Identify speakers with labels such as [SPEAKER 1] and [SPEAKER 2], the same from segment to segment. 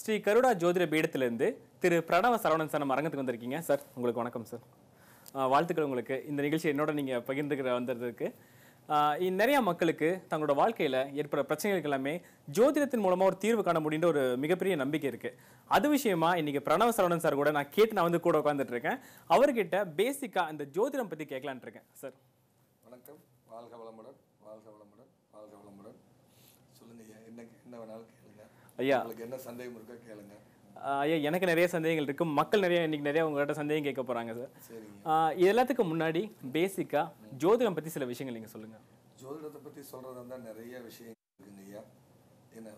[SPEAKER 1] ஸ்ரீ கருடா ஜோதிட பீடத்திலிருந்து திரு பிரணவ சரவணன் சார் நம்ம அரங்கத்துக்கு வந்திருக்கீங்க. சார் உங்களுக்கு வணக்கம் சார். வாழ்த்துக்கள் உங்களுக்கு இந்த நிகழ்ச்சி என்னோட நீங்கள் பகிர்ந்துக்கிற வந்ததுக்கு. நிறைய மக்களுக்கு தங்களோட வாழ்க்கையில் ஏற்படுற பிரச்சனைகளுக்கு எல்லாமே ஜோதிடத்தின் மூலமாக ஒரு தீர்வு காண முடியுன்ற ஒரு மிகப்பெரிய நம்பிக்கை இருக்குது. அது விஷயமா இன்னைக்கு பிரணவ சரவணன் சார் கூட நான் வந்து கூட உட்காந்துட்டு இருக்கேன். அவர்கிட்ட பேசிக்காக இந்த ஜோதிடம் பற்றி கேட்கலான்ட்டு இருக்கேன். சார்
[SPEAKER 2] வணக்கம். வாழ்க வளமுடன், வாழ்க வளமுடன், வாழ்க வளமுடன். சொல்லுங்க ஐயா, என்ன வேணாலும் கேளுங்க. ஐயா உங்களுக்கு என்ன சந்தேகம் இருக்கோ கேளுங்க.
[SPEAKER 1] ஐயா எனக்கு நிறைய சந்தேகங்கள் இருக்கு. மக்கள் இன்னைக்கு நிறைய உங்கள்கிட்ட சந்தேகம் கேட்க போறாங்க சார். இது எல்லாத்துக்கும் முன்னாடி பேசிக்கா ஜோதிடம் பத்தி சில விஷயங்கள் நீங்க சொல்லுங்க.
[SPEAKER 2] ஜோதிடத்தை பத்தி சொல்றதா இருந்தா நிறைய விஷயம் இருக்குங்க ஐயா. என்ன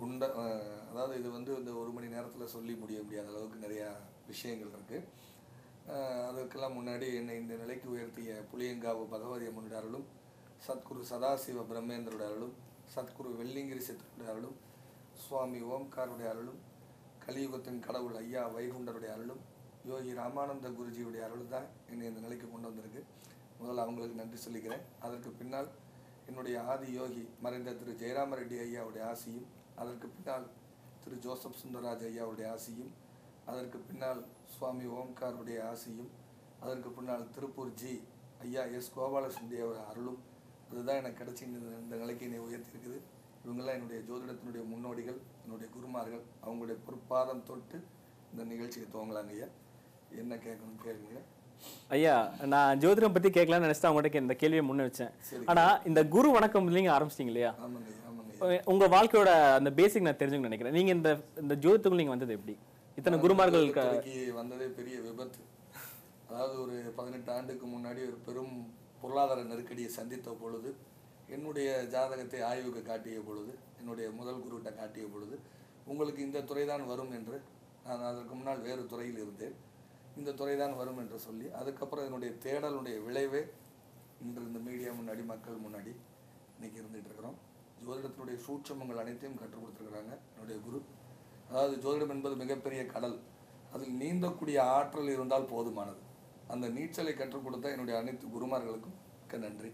[SPEAKER 2] அதாவது இது வந்து இந்த ஒரு மணி நேரத்துல சொல்லி முடியாத அளவுக்கு நிறைய விஷயங்கள் இருக்கு. அதுக்கெல்லாம் முன்னாடி என்னை இந்த நிலைக்கு உயர்த்திய புளியங்காவு பகவதி அம்மனுடைய அருளும், சத்குரு சதாசிவ பிரம்மேந்திரோட அருளும், சத்குரு வெள்ளிங்கிரி சித்தருடைய அருளும், சுவாமி ஓம்காருடைய அருளும், கலியுகத்தின் கடவுள் ஐயா வைகுண்டருடைய அருளும், யோகி ராமானந்த குருஜியுடைய அருள் தான் என்னை இந்த நிலைக்கு கொண்டு வந்திருக்கு. முதல்ல அவங்களுக்கு நன்றி சொல்லிக்கிறேன். அதற்கு பின்னால் என்னுடைய ஆதி யோகி மறைந்த திரு ஜெயராம ரெட்டி ஐயாவுடைய ஆசியும், அதற்கு பின்னால் திரு ஜோசப் சுந்தரராஜ் ஐயாவுடைய ஆசியும், அதற்கு பின்னால் சுவாமி ஓம்காருடைய ஆசியும், அதற்கு பின்னால் திருப்பூர் ஜி ஐயா எஸ் கோபாலகிருஷ்ணனுடைய அருளும், அதுதான் எனக்கு கிடைச்சி இந்த நிலைக்கு என்னை உயர்த்தியிருக்குது. இவங்கெல்லாம் என்னுடைய ஜோதிடத்தினுடைய முன்னோடிகள், என்னுடைய குருமார்கள். அவங்களுடைய பொற்பாதம் தொட்டு இந்த நிகழ்ச்சிக்கு துவங்கலாங்க ஐயா. என்ன கேட்கணும் கேளுங்க
[SPEAKER 1] ஐயா. நான் ஜோதிடம் பத்தி கேட்கலாம்னு நினைச்சிட்டு அவங்ககிட்ட இந்த கேள்வியை முன்ன வச்சேன். ஆனா இந்த குரு வணக்கம் நீங்க ஆரம்பிச்சிட்டீங்க இல்லையா? உங்க வாழ்க்கையோட அந்த பேசிக் நான் தெரிஞ்சுக்க நினைக்கிறேன். நீங்க இந்த ஜோதிடத்துக்குள்ள நீங்க வந்தது எப்படி? இத்தனை குருமார்கள்
[SPEAKER 2] வந்ததே பெரிய விபத்து. அதாவது ஒரு 18 ஆண்டுக்கு முன்னாடி ஒரு பெரும் பொருளாதார நெருக்கடியை சந்தித்த பொழுது, என்னுடைய ஜாதகத்தை ஆய்வுக்கு காட்டிய பொழுது, என்னுடைய முதல் குருவிட்ட காட்டிய பொழுது, உங்களுக்கு இந்த துறை தான் வரும் என்று, நான் அதற்கு முன்னால் வேறு துறையில் இருந்தேன், இந்த துறை தான் வரும் என்று சொல்லி, அதுக்கப்புறம் என்னுடைய தேடலுடைய விளைவே இன்று இந்த மீடியா முன்னாடி மக்கள் முன்னாடி இன்னைக்கு இருந்துகிட்டு இருக்கிறோம். ஜோதிடத்தினுடைய சூட்சமங்கள் அனைத்தையும் கற்றுக் கொடுத்துருக்குறாங்க என்னுடைய குரு. அதாவது ஜோதிடம் என்பது மிகப்பெரிய கடல், அதில் நீந்தக்கூடிய ஆற்றல் இருந்தால் போதுமானது. அந்த நீச்சலை கற்றுக் கொடுத்த என்னுடைய அனைத்து குருமார்களுக்கும் நன்றி.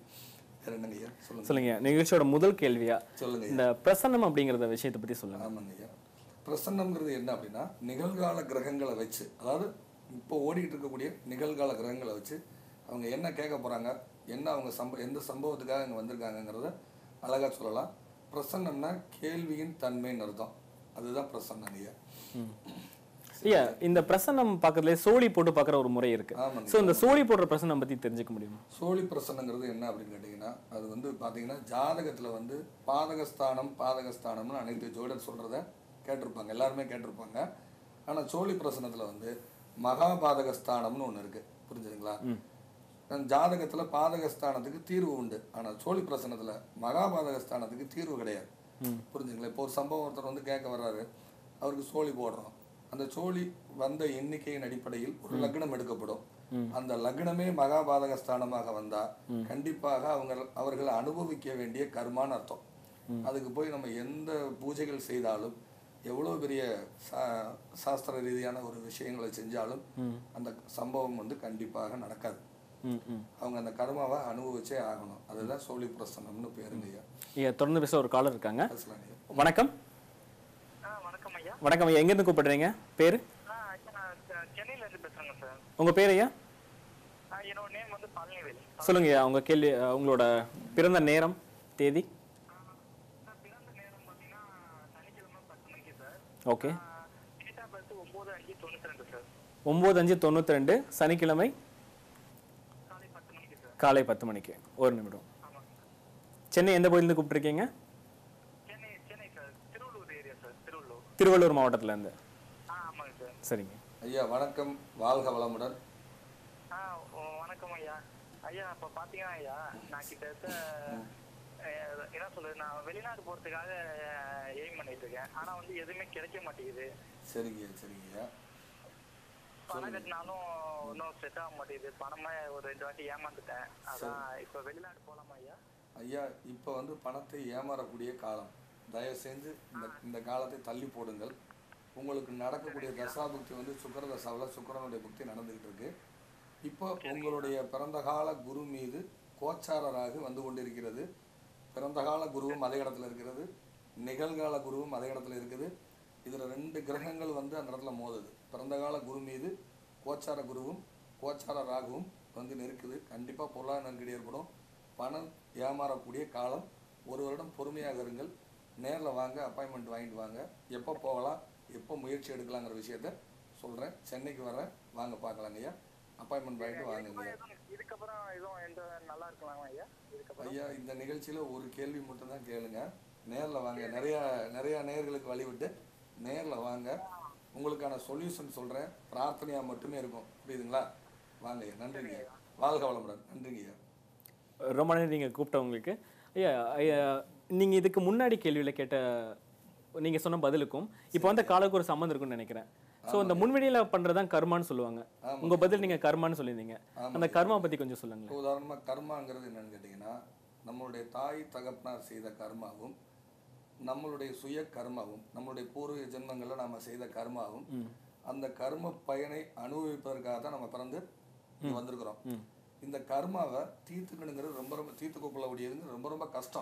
[SPEAKER 1] சொல்லுங்க. நிகழ்ச்சியோட முதல் கேள்வியா சொல்லுங்க, இந்த பிரசன்னம் அப்படிங்கிற விஷயத்தை பத்தி சொல்லுங்க.
[SPEAKER 2] ஆமாங்க ஐயா. பிரசன்னம்ங்கிறது என்ன அப்படின்னா, நிகழ்கால கிரகங்களை வச்சு, அதாவது இப்போ ஓடிட்டு இருக்கக்கூடிய நிகழ்கால கிரகங்களை வச்சு அவங்க என்ன கேட்க போறாங்க, என்ன அவங்க எந்த சம்பவத்துக்காக இங்கே வந்திருக்காங்கிறத அழகா சொல்லலாம். பிரசன்னம்னா கேள்வியின் தன்மைன்னு அர்த்தம். அதுதான் பிரசன்னம் ஐயா.
[SPEAKER 1] ஐயா, இந்த பிரசன்னம் பார்க்கறதுல சோழி போட்டு பார்க்குற ஒரு முறை இருக்கு. ஸோ இந்த சோழி போடுற பிரசன்னம் பத்தி தெரிஞ்சுக்க முடியுமா?
[SPEAKER 2] சோழி பிரசன்னங்கிறது என்ன அப்படின்னு கேட்டிங்கன்னா, அது வந்து பார்த்தீங்கன்னா ஜாதகத்தில் வந்து பாதகஸ்தானம்னு அனைத்து ஜோதிடர் சொல்கிறத கேட்டிருப்பாங்க, எல்லாருமே கேட்டிருப்பாங்க. ஆனால் சோழி பிரசன்னத்தில் வந்து மகாபாதகஸ்தானம்னு ஒன்று இருக்குது. புரிஞ்சுதுங்களா? ஜாதகத்தில் பாதகஸ்தானத்துக்கு தீர்வு உண்டு, ஆனால் சோழி பிரசன்னத்தில் மகாபாதகஸ்தானத்துக்கு தீர்வு கிடையாது. புரிஞ்சுங்களா? இப்போ ஒரு சம்பவம் ஒருத்தர் வந்து கேட்க வர்றாரு, அவருக்கு சோழி போடுறோம். அந்த சோழி வந்த எண்ணிக்கையின் அடிப்படையில் ஒரு லக்னம் எடுக்கப்படும். அந்த லக்னமே மகாபாதகஸ்தானமாக வந்தா கண்டிப்பாக அவர்கள் அனுபவிக்க வேண்டிய கர்மான்னு அர்த்தம். அதுக்கு போய் நம்ம எந்த பூஜைகள் செய்தாலும், எவ்வளவு பெரிய சாஸ்திர ரீதியான ஒரு விஷயங்களை செஞ்சாலும் அந்த சம்பவம் வந்து கண்டிப்பாக நடக்காது. அவங்க அந்த கர்மாவை அனுபவிச்சே ஆகணும். அதுதான் சோழி பிரசன்னம்னு பேருங்க.
[SPEAKER 1] தொடர்ந்து பேச ஒரு காலர் இருக்காங்க. வணக்கம். வணக்கம் ஐயா, எங்க இருந்து கூப்பிடுறீங்க? பேரு?
[SPEAKER 3] சென்னையில இருந்து பேசுறேங்க சார்.
[SPEAKER 1] உங்க பேர் ஐயா?
[SPEAKER 3] என்னோட நேம் வந்து பழனிவேல்.
[SPEAKER 1] சொல்லுங்க ஐயா, உங்க கேள்வி, உங்களோட பிறந்த நேரம், தேதி.
[SPEAKER 3] பிறந்த நேரம் பாத்தீங்கன்னா சனிக்கிழமை 10 மணிக்கு sir.
[SPEAKER 1] Okay.
[SPEAKER 3] Date of birth 9/5/92 sir.
[SPEAKER 1] 9/5/92 சனிக்கிழமை
[SPEAKER 3] காலை 10 மணிக்கு சார்.
[SPEAKER 1] காலை 10 மணிக்கு. ஒரு நிமிடம். சென்னை எந்த பகுதியிலிருந்து கூப்பிட்டுருக்கீங்க? திருவள்ளூர் மாவட்டத்துல இருந்து. சரிங்க
[SPEAKER 2] ஐயா. வணக்கம், வாழ்க வளமுடன்.
[SPEAKER 3] வணக்கம் ஐயா. ஐயா இப்ப பாத்தீங்கன்னா ஐயா, நான் கிட்டத்தட்ட என்ன சொல்றது, நான் வெளிநாடு போறதுக்காக எய்ம் பண்ணிட்டு இருக்கேன். ஆனா வந்து எதுவுமே கிடைக்க மாட்டேங்குது.
[SPEAKER 2] சரிங்க சரிங்க.
[SPEAKER 3] பணம் கட்டினாலும் ஒன்றும் செட் ஆக மாட்டேங்குது. பணமே ஒரு 2 வாட்டி ஏமாந்துட்டேன். அதான் இப்ப வெளிநாடு போலாமா ஐயா?
[SPEAKER 2] ஐயா, இப்போ வந்து பணத்தை ஏமாறக்கூடிய காலம். தயவு செஞ்சு இந்த காலத்தை தள்ளி போடுங்கள். உங்களுக்கு நடக்கக்கூடிய தசாபுக்தி வந்து சுக்கர தசாவில் சுக்கரனுடைய புக்தி நடந்துகிட்டு இருக்கு. இப்போ உங்களுடைய பிறந்த கால குரு மீது கோச்சாரராக வந்து கொண்டிருக்கிறது. பிறந்த கால குருவும் அதே இடத்துல இருக்கிறது, நிகழ்கால குருவும் அதே இடத்துல இருக்குது, இதில் 2 கிரகங்கள் வந்து அந்த இடத்துல மோதுது. பிறந்த கால குரு மீது கோச்சார குருவும் கோச்சார ராகுவும் வந்து நெருக்குது. கண்டிப்பாக பொருளாதார நெருக்கடி ஏற்படும். பணம் ஏமாறக்கூடிய காலம். 1 வருடம் பொறுமையாக இருங்கள். நேரில் வாங்க, அப்பாயின்மெண்ட் வாங்கிட்டு வாங்க. எப்போ போகலாம், எப்போ முயற்சி எடுக்கலாங்கிற விஷயத்த சொல்கிறேன். சென்னைக்கு வரேன், வாங்க பார்க்கலாங்க ஐயா. அப்பாயின்மெண்ட் வாங்கிட்டு வாங்க ஐயா.
[SPEAKER 3] இதுக்கப்புறம் எதுவும் எந்த நல்லா இருக்கலாம் ஐயா? இதுக்கப்புறம்
[SPEAKER 2] ஐயா, இந்த நிகழ்ச்சியில் ஒரு கேள்வி மட்டும்தான் கேளுங்க. நேரில் வாங்க. நிறையா நேயர்களுக்கு வழிவிட்டு நேரில் வாங்க. உங்களுக்கான சொல்யூஷன் சொல்கிறேன். பிரார்த்தனையாக மட்டுமே இருக்கும். புரியுதுங்களா? வாங்க ஐயா. நன்றிங்க ஐயா. வாழ்க வளமுடன். நன்றிங்க ஐயா.
[SPEAKER 1] ரொம்ப நன்றி நீங்கள் கூப்பிட்டவங்களுக்கு. ஐயா ஐயா, நீங்கள் இதுக்கு முன்னாடி கேள்வியில் கேட்ட நீங்கள் சொன்ன பதிலுக்கும் இப்போ வந்து காலுக்கு ஒரு சம்மந்தம் இருக்குன்னு நினைக்கிறேன். ஸோ இந்த முன்வெளியில் பண்ணுறதான் கர்மான்னு சொல்லுவாங்க. உங்கள் பதில் நீங்கள் கர்மான்னு சொல்லியிருந்தீங்க. அந்த கர்மா பற்றி கொஞ்சம் சொல்லுங்களேன்.
[SPEAKER 2] உதாரணமாக கர்மாங்கிறது என்னன்னு கேட்டிங்கன்னா, நம்மளுடைய தாய் தகப்பனார் செய்த கர்மாவும் நம்மளுடைய சுய கர்மாவும் நம்மளுடைய பூர்வ ஜென்மங்களில் நம்ம செய்த கர்மாவும் அந்த கர்ம பயனை அனுபவிப்பதற்காக தான் நம்ம பிறந்து வந்திருக்கிறோம். இந்த கர்மாவை தீர்த்துக்கணுங்கிறது ரொம்ப தீர்த்துக்கொள்ளக்கூடியதுங்கிறது ரொம்ப கஷ்டம்.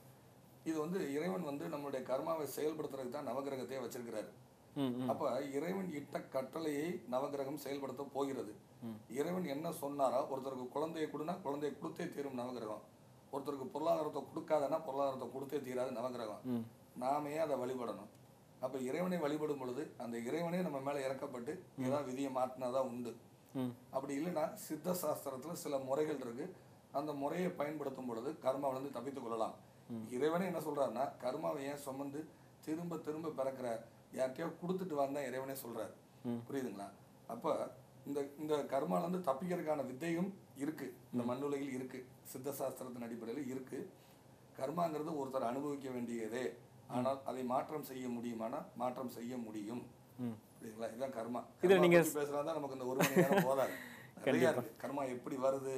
[SPEAKER 2] இது வந்து இறைவன் வந்து நம்மளுடைய கர்மாவை செயல்படுத்துறதுக்கு தான் நவகிரகத்தையே வச்சிருக்கிறாரு. அப்ப இறைவன் இட்ட கட்டளையை நவகிரகம் செயல்படுத்த போகிறது. இறைவன் என்ன சொன்னாரோ, ஒருத்தருக்கு குழந்தையை கொடுனா குழந்தையை கொடுத்தே தீரும் நவகிரகம். ஒருத்தருக்கு பொருளாதாரத்தை கொடுக்காதனா பொருளாதாரத்தை கொடுத்தே தீராது நவகிரகம். நாமே அதை வழிபடணும். அப்ப இறைவனை வழிபடும் பொழுது அந்த இறைவனே நம்ம மேல இறக்கப்பட்டு ஏதாவது விதியை மாற்றினாதான் உண்டு. அப்படி இல்லைன்னா சித்த சாஸ்திரத்துல சில முறைகள் இருக்கு. அந்த முறையை பயன்படுத்தும் பொழுது கர்மாவிலிருந்து தப்பித்துக் கொள்ளலாம். இறைவனே என்ன சொல்றாருன்னா, கர்மாவை ஏன் சுமந்து திரும்ப திரும்ப பிறக்கிற, யார்கிட்டயோ கொடுத்துட்டு வந்தா இறைவனே சொல்றாரு. புரியுதுங்களா? அப்ப இந்த கர்மால இருந்து தப்பிக்கிறதுக்கான வித்தையும் இருக்கு. இந்த மண்ணுலகில் இருக்கு. சித்த சாஸ்திரத்தின் அடிப்படையில் இருக்கு. கர்மாங்கிறது ஒருத்தர் அனுபவிக்க வேண்டியதே. ஆனால் அதை மாற்றம் செய்ய முடியுமானா மாற்றம் செய்ய முடியும். புரியுதுங்களா? இதுதான் கர்மா. இதுல நீங்க பேசுறதா நமக்கு இந்த 1 மணி நேரம் போதாது. நிறைய இருக்கு. கர்மா எப்படி வருது?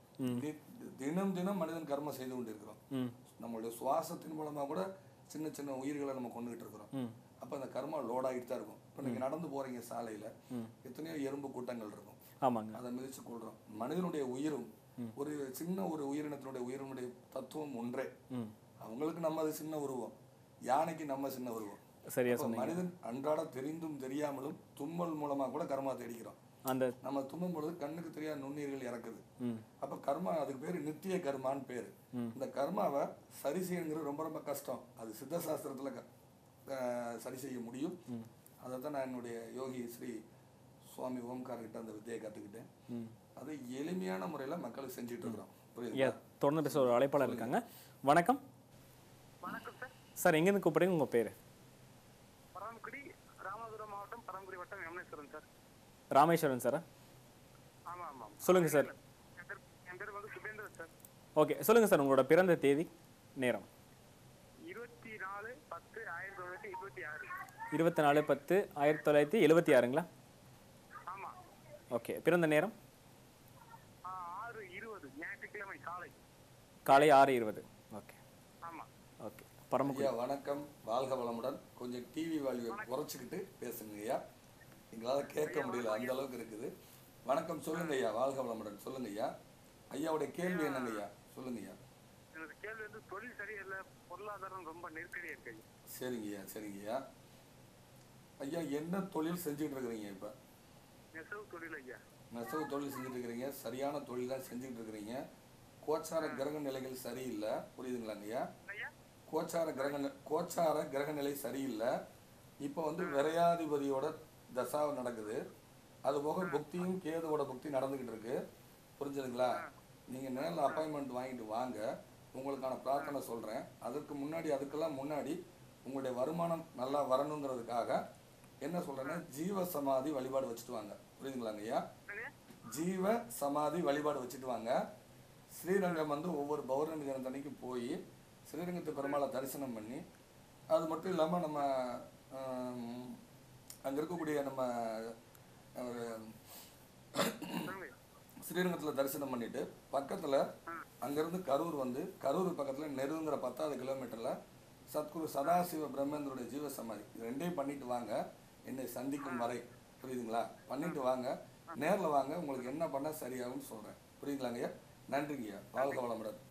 [SPEAKER 2] தினம் தினம் மனிதன் கர்மா செய்து கொண்டிருக்கிறோம். நம்மளுடைய சுவாசத்தின் மூலமா கூட சின்ன சின்ன உயிர்களை நம்ம கொண்டுகிட்டு இருக்கிறோம். அப்ப அந்த கர்மா லோட் ஆகிட்டு தான் இருக்கும். இப்ப நீங்க நடந்து போறீங்க சாலையில, எத்தனையோ எறும்பு கூட்டங்கள் இருக்கும். அதை மிதிச்சு கொள்றோம். மனிதனுடைய உயிரும் ஒரு சின்ன ஒரு உயிரினத்தினுடைய உயிரினுடைய தத்துவம் ஒன்றே. அவங்களுக்கு நம்ம அது சின்ன உருவம், யானைக்கு நம்ம சின்ன உருவம். சரியா சொன்னீங்க. மனிதன் அன்றாட தெரிந்தும் தெரியாமலும் தும்மல் மூலமா கூட கர்மா தேடிக்கிறோம். அந்த நம்ம தும்மும் பொழுது கண்ணுக்கு தெரியாத நுண்ணுயிர்கள் இறக்குது. அப்ப கர்மா, அதுக்கு பேரு நித்திய கர்மான்னு பேரு. இந்த கர்மாவை சரி செய்யணுங்கிறது ரொம்ப கஷ்டம். அது சித்த சாஸ்திரத்துல சரி செய்ய முடியும். அதைத்தான் நான் என்னுடைய யோகி ஸ்ரீ சுவாமி ஓம்கார்கிட்ட அந்த வித்தையை கற்றுக்கிட்டேன். அது எளிமையான முறையில் மக்களுக்கு செஞ்சுட்டு இருக்கிறோம். புரியுது?
[SPEAKER 1] தொடர்ந்து பேச ஒரு அழைப்பாளர் இருக்காங்க. வணக்கம்.
[SPEAKER 3] வணக்கம் சார்.
[SPEAKER 1] சார், எங்கேருந்து கூப்பிடுறீங்க? உங்கள் பேர்?
[SPEAKER 3] பரமக்குடி, ராமநாதபுரம் மாவட்டம், பரமக்குடி வட்டம், ராமேஸ்வரன் சார்.
[SPEAKER 1] ராமேஸ்வரன் சார்?
[SPEAKER 3] ஆமாம் ஆமாம். சொல்லுங்கள் சார். என் பேர் வந்து சுபேந்திரன் சார்.
[SPEAKER 1] ஓகே, சொல்லுங்கள் சார். உங்களோட பிறந்த தேதி, நேரம்?
[SPEAKER 3] 24/10/1976.
[SPEAKER 1] 24/10/1976ங்களா?
[SPEAKER 3] ஆமாம்.
[SPEAKER 1] ஓகே, பிறந்த நேரம்?
[SPEAKER 3] 6:20, ஞாயிற்றுக்கிழமை காலை.
[SPEAKER 1] காலை 6:20. ஓகே.
[SPEAKER 3] ஆமாம்.
[SPEAKER 1] ஓகே. பரமக்குடி.
[SPEAKER 2] வணக்கம், வாழ்க வளமுடன். கொஞ்சம் டிவி வால்யூ குறைச்சிக்கிட்டு பேசுங்க ஐயா. எங்களால் கேட்க முடியல, அந்த அளவுக்கு இருக்குது. வணக்கம், சொல்லுங்க ஐயா. வாழ்க வளமுடன். சொல்லுங்க ஐயா. ஐயாவுடைய கேள்வி என்னங்க ஐயா? சொல்லுங்க ஐயா.
[SPEAKER 3] எனது கேள்வி வந்து தொழில் சரியில்லை, பொருளாதாரம் ரொம்ப நெருக்கடியா இருக்கு ஐயா.
[SPEAKER 2] சரிங்க ஐயா, சரிங்க ஐயா. ஐயா, என்ன தொழில் செஞ்சுட்டு இருக்கிறீங்க இப்ப?
[SPEAKER 3] நெசவு தொழில் ஐயா.
[SPEAKER 2] நெசவு தொழில் செஞ்சுட்டு இருக்கிறீங்க. சரியான தொழில் தான் செஞ்சுட்டு இருக்கிறீங்க. கோச்சார கிரக நிலைகள் சரியில்லை. புரியுதுங்களாங்க ஐயா? கோச்சார கிரக நிலை சரியில்லை. இப்போ வந்து விரையாதிபதியோட தசாவை நடக்குது. அதுபோக புக்தியும் கேதுவோட புக்தி நடந்துகிட்டு இருக்கு. புரிஞ்சுதுங்களா? நீங்க நேரில் அப்பாயின்மெண்ட் வாங்கிட்டு வாங்க. உங்களுக்கான பிரார்த்தனை சொல்றேன். அதுக்கெல்லாம் முன்னாடி உங்களுடைய வருமானம் நல்லா வரணுங்கிறதுக்காக என்ன சொல்றேன்னா, ஜீவ சமாதி வழிபாடு வச்சுட்டு வாங்க. புரியுதுங்களாங்க ஐயா? ஜீவ சமாதி வழிபாடு வச்சுட்டு வாங்க. ஸ்ரீரங்கம் வந்து ஒவ்வொரு பௌர்ணமி தினத்தன்னைக்கு போய் ஸ்ரீரங்கத்து பெருமாளை தரிசனம் பண்ணி, அது மட்டும் இல்லாமல் நம்ம அங்கே இருக்கக்கூடிய நம்ம ஸ்ரீரங்கத்தில் தரிசனம் பண்ணிட்டு பக்கத்தில் அங்கேருந்து கரூர் வந்து, கரூர் பக்கத்தில் நெருங்கிற 10வது கிலோமீட்டரில் சத்குரு சதாசிவ பிரம்மேந்திரோட ஜீவ சமாதி, இது ரெண்டையும் பண்ணிட்டு வாங்க. என்னை சந்திக்கும் வரை. புரியுதுங்களா? பண்ணிட்டு வாங்க. நேரில் வாங்க. உங்களுக்கு என்ன பண்ணால் சரியாகும்னு சொல்கிறேன். புரியுதுங்களாங்கய்யா? நன்றிங்கய்யா. வாழ்க வளமுடன்.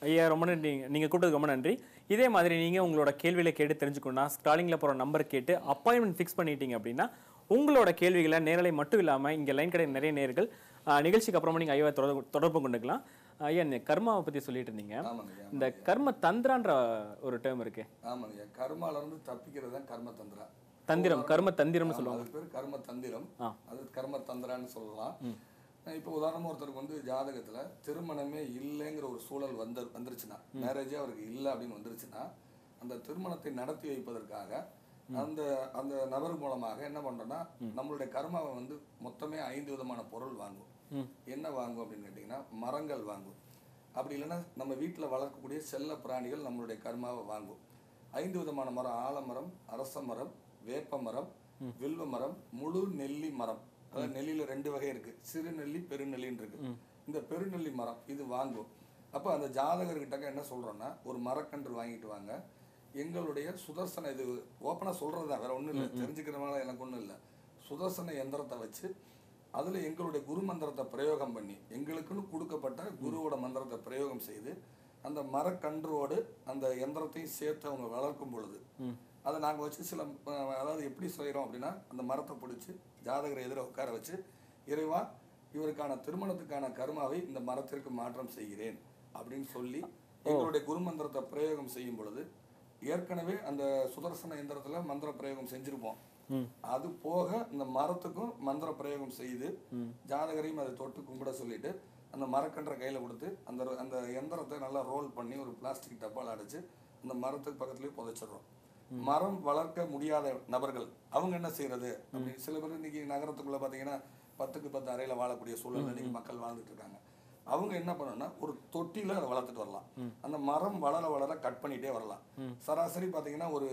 [SPEAKER 1] ஐயா ரொம்ப நன்றி, நீங்கள் கூப்பிட்டதுக்கு ரொம்ப நன்றி. இதே மாதிரி நீங்கள் உங்களோட கேள்விகளை கேட்டு தெரிஞ்சுக்கணும்னா ஸ்க்ராலிங்கில் போகிற நம்பர் கேட்டு அப்பாயின்மெண்ட் ஃபிக்ஸ் பண்ணிட்டீங்க அப்படின்னா உங்களோட கேள்விகளை நேரலை மட்டும் இல்லாமல் இங்கே லைன் கடை நிறைய நேர்கள் நிகழ்ச்சிக்கு அப்புறமா நீங்கள் ஐயாவை தொடர்பு கொண்டுக்கலாம். ஐயா, இந்த கர்மாவை பற்றி சொல்லிட்டு இருந்தீங்க. இந்த கர்ம தந்திரான்ற ஒரு டேர்ம் இருக்கு.
[SPEAKER 2] ஆமாங்க, கர்மாலேருந்து தப்பிக்கிறது தான் கர்ம தந்திரா.
[SPEAKER 1] தந்திரம், கர்ம தந்திரம்னு சொல்லுவாங்க.
[SPEAKER 2] அது பேர் கர்ம தந்திரம், அது கர்ம தந்திரான்னு சொல்லலாம். இப்போ உதாரணமாக ஒருத்தருக்கு வந்து ஜாதகத்தில் திருமணமே இல்லைங்கிற ஒரு சூழல் வந்துருச்சுன்னா, மேரேஜே அவருக்கு இல்லை அப்படின்னு வந்துருச்சுன்னா, அந்த திருமணத்தை நடத்தி வைப்பதற்காக அந்த அந்த நபர் மூலமாக என்ன பண்ணுறோன்னா, நம்மளுடைய கர்மாவை வந்து மொத்தமே 5 விதமான பொருள் வாங்கும். என்ன வாங்கும் அப்படின்னு கேட்டிங்கன்னா, மரங்கள் வாங்கும். அப்படி இல்லைன்னா நம்ம வீட்டில் வளர்க்கக்கூடிய செல்ல பிராணிகள் நம்மளுடைய கர்மாவை வாங்கும். 5 விதமான மரம்: ஆலமரம், அரச மரம், வேப்ப மரம், வில்வ மரம், முழு நெல்லி மரம். அதாவது நெல்லியில் 2 வகை இருக்கு, சிறு நெல்லி பெருநெல்லின்னு இருக்கு. இந்த பெருநெல்லி மரம் இது வாங்கும். அப்போ அந்த ஜாதகர்கிட்ட என்ன சொல்றோம்னா, ஒரு மரக்கன்று வாங்கிட்டு வாங்க, எங்களுடைய சுதர்சன, இது ஓப்பனாக சொல்றது தான், வேற ஒன்றும் இல்லை, தெரிஞ்சுக்கிறதுனால எனக்கு ஒன்றும் இல்லை, சுதர்சன எந்திரத்தை வச்சு அதில் எங்களுடைய குரு மந்திரத்தை பிரயோகம் பண்ணி, எங்களுக்குன்னு கொடுக்கப்பட்ட குருவோட மந்திரத்தை பிரயோகம் செய்து அந்த மரக்கன்றோடு அந்த எந்திரத்தையும் சேர்த்து அவங்க வளர்க்கும் பொழுது அதை நாங்கள் வச்சு சில, அதாவது எப்படி செய்கிறோம் அப்படின்னா, அந்த மரத்தை பிடிச்சி ஜாதகரை எதிர உட்கார வச்சு, இறைவா இவருக்கான திருமணத்துக்கான கர்மாவை இந்த மரத்திற்கு மாற்றம் செய்கிறேன் அப்படின்னு சொல்லி எங்களுடைய குரு மந்திரத்தை பிரயோகம் செய்யும் பொழுது, ஏற்கனவே அந்த சுதர்சன எந்திரத்தில் மந்திர பிரயோகம் செஞ்சுருப்போம், அது போக இந்த மரத்துக்கும் மந்திர பிரயோகம் செய்து ஜாதகரையும் அதை தொட்டு கும்பிட சொல்லிட்டு அந்த மரக்கன்ற கையில் கொடுத்து அந்த அந்த எந்திரத்தை நல்லா ரோல் பண்ணி ஒரு பிளாஸ்டிக் டப்பால் அடைச்சு அந்த மரத்துக்கு பக்கத்துலேயே புதைச்சிடுறோம். மரம் வளர்க்க முடியாத நபர்கள் அவங்க என்ன செய்யறது அப்படின்னு, சில பேர் இன்னைக்கு நகரத்துக்குள்ள பார்த்தீங்கன்னா 10க்கு 10 அறையில் வாழக்கூடிய சூழல் இன்னைக்கு மக்கள் வாழ்ந்துட்டு இருக்காங்க. அவங்க என்ன பண்ணணும்னா, ஒரு தொட்டியில அதை வளர்த்துட்டு வரலாம். அந்த மரம் வளர வளர கட் பண்ணிட்டே வரலாம். சராசரி பார்த்தீங்கன்னா ஒரு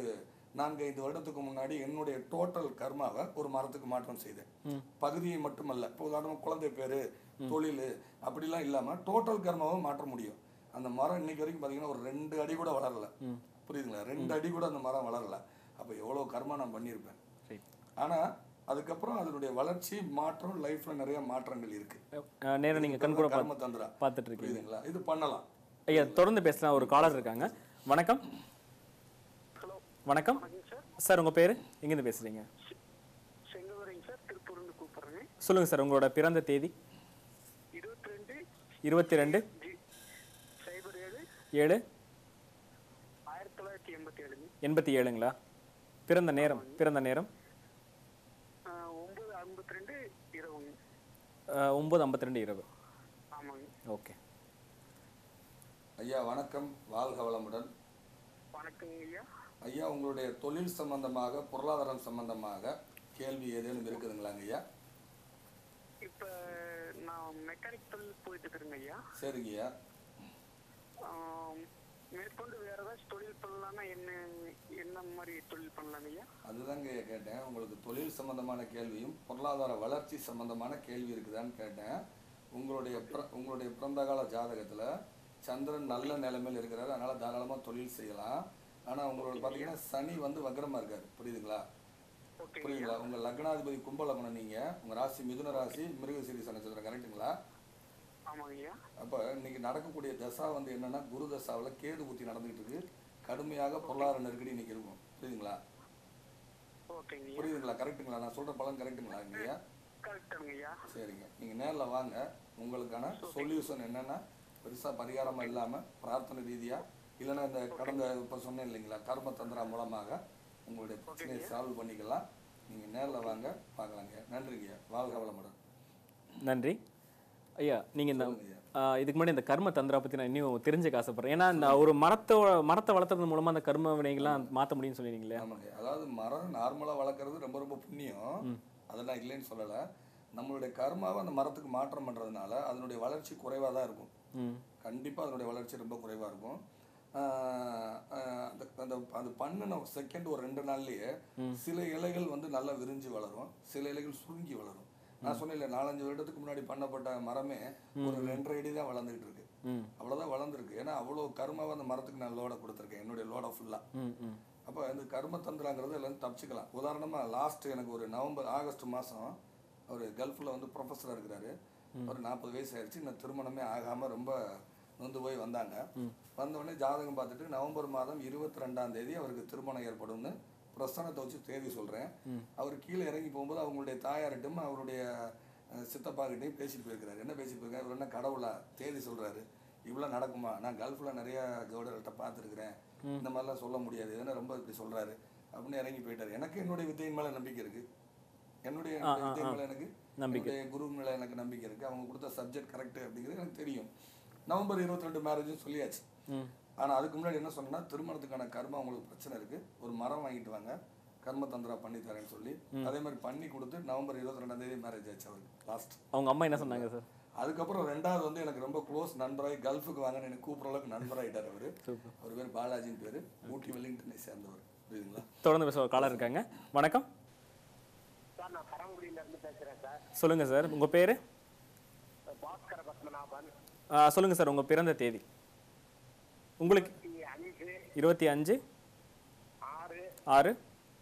[SPEAKER 2] 4-5 வருடத்துக்கு முன்னாடி என்னுடைய டோட்டல் கர்மாவை ஒரு மரத்துக்கு மாற்றம் செய்தேன். பகுதியை மட்டுமல்ல, இப்போ உதாரணமாக குழந்தை பேரு, தொழில் அப்படிலாம் இல்லாமல் டோட்டல் கர்மாவை மாற்ற முடியும். அந்த மரம் இன்னைக்கு வரைக்கும் பார்த்தீங்கன்னா ஒரு 2 அடி கூட வளரல. புரியுதுங்களா? 2 அடி கூட அந்த மரம் வளரல. அப்போ எவ்வளோ கர்மா நான் பண்ணியிருப்பேன். ஆனால் அதுக்கப்புறம் அதனுடைய வளர்ச்சி மாற்றம், லைஃப்ல நிறைய மாற்றங்கள் இருக்கு.
[SPEAKER 1] நேரம் நீங்க கண் கூட
[SPEAKER 2] கர்ம தந்திரா
[SPEAKER 1] பார்த்துட்டு இருக்கீங்களா?
[SPEAKER 2] இது பண்ணலாம்.
[SPEAKER 1] ஐயா, தொடர்ந்து பேசலாம். ஒரு காலர் இருக்காங்க. வணக்கம். வணக்கம் சார், உங்க பேரு, எங்கிருந்து பேசுறீங்க? சொல்லுங்க சார், உங்களோட பிறந்த தேதி? 22/7/1987ங்களா? பிறந்த நேரம்? 9:52 இரவு. ஓகே
[SPEAKER 2] ஐயா, வணக்கம், வாழ்க வளமுடன்.
[SPEAKER 3] வணக்கம் ஐயா.
[SPEAKER 2] ஐயா, உங்களுடைய தொழில் சம்பந்தமாக, பொருளாதாரம் சம்பந்தமாக கேள்வி ஏதேனும் இருக்குதுங்களாங்க ஐயா?
[SPEAKER 3] இப்ப நான் மெக்கானிக் தொழில் போயிட்டு இருக்கிறேங்க ஐயா.
[SPEAKER 2] சரிங்க ஐயா.
[SPEAKER 3] மேற்கொண்டு வேற ஏதாச்சும் தொழில் பண்ணலாம்னா என்ன மாதிரி தொழில் பண்ணலாங்க ஐயா?
[SPEAKER 2] அதுதாங்க கேட்டேன். உங்களுக்கு தொழில் சம்பந்தமான கேள்வியும் பொருளாதார வளர்ச்சி சம்பந்தமான கேள்வி இருக்குதான்னு கேட்டேன். உங்களுடைய பிறந்த கால ஜாதகத்துல சந்திரன் நல்ல நிலைமையில் இருக்கிறாரு, அதனால தாராளமா தொழில் செய்யலாம். ஆனா உங்களோட பாத்தீங்கன்னா சனி வந்து வக்ரமா இருக்காரு. புரியுதுங்களா? புரியுதுங்களா? உங்க லக்னாதிபதி கும்ப லக்னம், நீங்க உங்க ராசி மிதுன ராசி, மிருகசீரிஷ நட்சத்திரம், கரெக்டுங்களா? அப்ப இன்னைக்கு நடக்கக்கூடிய தசா வந்து என்னன்னா, குரு தசாவில் கேது புத்தி நடந்துகிட்டு இருக்கு. கடுமையாக பொருளாதார நெருக்கடி இன்னைக்கு இருக்கும். புரியுதுங்களா? புரியுதுங்களா? கரெக்டுங்களா? நான் சொல்ற பலன் கரெக்டுங்களா இல்லையா? சரிங்க, நீங்க நேர்ல வாங்க. உங்களுக்கான சொல்யூஷன் என்னன்னா, பெருசா பரிகாரமா இல்லாம பிரார்த்தனை ரீதியா, இல்லைன்னா இந்த கடந்த இப்ப சொன்னேன் இல்லைங்களா, கர்ம தந்திரா மூலமாக உங்களுடைய பிரச்சனையை சால்வ் பண்ணிக்கலாம். நீங்க நேர்ல வாங்க, பார்க்கலாங்க. நன்றிங்க, வாழ்க வளமுடன்.
[SPEAKER 1] நன்றி ஐயா. நீங்க இந்த இதுக்கு முன்னாடி இந்த கர்ம தந்திரா பத்தி நான் இன்னும் தெரிஞ்சுக்க ஆசைப்படுறேன். ஏன்னா இந்த ஒரு மரத்தை வளர்த்துறது மூலமா அந்த கர்ம வினைகள்லாம் மாற்ற முடியும்னு சொல்லிருக்கீங்களே?
[SPEAKER 2] ஆமாங்க. அதாவது மரம் நார்மலா வளர்க்கறது ரொம்ப ரொம்ப புண்ணியம், அதெல்லாம் இல்லைன்னு சொல்லலை. நம்மளுடைய கர்மாவை அந்த மரத்துக்கு மாற்றம் பண்றதுனால அதனுடைய வளர்ச்சி குறைவாக தான் இருக்கும். கண்டிப்பா அதனுடைய வளர்ச்சி ரொம்ப குறைவா இருக்கும். அது பண்ணின செகண்ட் ஒரு 2 நாள்லயே சில இலைகள் வந்து நல்லா விரிஞ்சு வளரும், சில இலைகள் சுருங்கி வளரும். நான் சொன்னேன் 4-5 வருடத்துக்கு முன்னாடி பண்ணப்பட்ட மரமே ஒரு 2.5 அடி தான் வளர்ந்துகிட்டு இருக்கு. அவ்வளவுதான் வளர்ந்துருக்கு. ஏன்னா அவ்வளவு கர்மாவை அந்த மரத்துக்கு நான் லோட கொடுத்துருக்கேன், என்னுடைய லோட ஃபுல்லா. அப்போ இந்த கர்ம தந்திராங்கிறது எல்லாம் தப்பிச்சுக்கலாம். உதாரணமா லாஸ்ட் எனக்கு ஒரு ஆகஸ்ட் மாசம் அவர் கல்ஃப்ல வந்து ப்ரொஃபஸராக இருக்கிறாரு. ஒரு 40 வயசு ஆயிடுச்சு, இந்த திருமணமே ஆகாம ரொம்ப நொந்து போய் வந்தாங்க. வந்தோடனே ஜாதகம் பார்த்துட்டு நவம்பர் மாதம் 22ஆம் தேதி அவருக்கு திருமணம் ஏற்படும்னு பிரசனத்தை வச்சு தேதி சொல்கிறேன். அவர் கீழே இறங்கி போகும்போது அவங்களுடைய தாயார்கிட்டும் அவருடைய சித்தப்பாக்கிட்டையும் பேசிட்டு போயிருக்கிறாரு. என்ன பேசிட்டு போயிருக்காரு, இவர் என்ன கடவுளா தேதி சொல்கிறாரு, இவ்வளோ நடக்குமா, நான் கல்ஃபில் நிறையா ஜோடர்கள்ட்ட பார்த்துருக்குறேன், இந்த மாதிரிலாம் சொல்ல முடியாது, ஏன்னா ரொம்ப இப்படி சொல்கிறாரு அப்படின்னு இறங்கி போயிட்டார். எனக்கு என்னுடைய வித்தையின் மேலே நம்பிக்கை இருக்குது, என்னுடைய வித்தையின் மேலே எனக்கு என்னுடைய குரு மேலே எனக்கு நம்பிக்கை இருக்குது. அவங்க கொடுத்த சப்ஜெக்ட் கரெக்டு அப்படிங்கிறது எனக்கு தெரியும். நவம்பர் 22 மேரேஜும் சொல்லியாச்சு. ஆனால் அதுக்கு முன்னாடி என்ன சொன்னா, திருமணத்துக்கான கர்மா உங்களுக்கு பிரச்சனை இருக்குது, ஒரு மரம் வாங்கிட்டு வாங்க, கர்ம தந்திரா பண்ணி தரேன்னு சொல்லி அதே மாதிரி பண்ணி கொடுத்து நவம்பர் 22ஆம் தேதி மேரேஜ் ஆச்சு அவருக்கு லாஸ்ட்.
[SPEAKER 1] அவங்க அம்மா என்ன சொன்னாங்க சார்?
[SPEAKER 2] அதுக்கப்புறம் ரெண்டாவது வந்து எனக்கு ரொம்ப க்ளோஸ் நண்பராகி கல்ஃபுக்கு வாங்கன்னு எனக்கு கூப்பிட்ற அளவுக்கு நண்பராகிட்டார் அவர். அவர் பேர் பாலாஜின்னு பேர், ஊட்டி வெல்லிங்டனை சேர்ந்தவர். புரியுதுங்களா?
[SPEAKER 1] தொடர்ந்து பேச ஒரு காலர் இருக்காங்க. வணக்கம்
[SPEAKER 4] சார், நான் பரமக்குடியிலேருந்து பேசுகிறேன் சார்.
[SPEAKER 1] சொல்லுங்க சார், உங்க பேரு?
[SPEAKER 4] பாஸ்கர பத்மநாபன்.
[SPEAKER 1] சொல்லுங்க சார், உங்க பிறந்த தேதி. உங்களுக்கு 25 6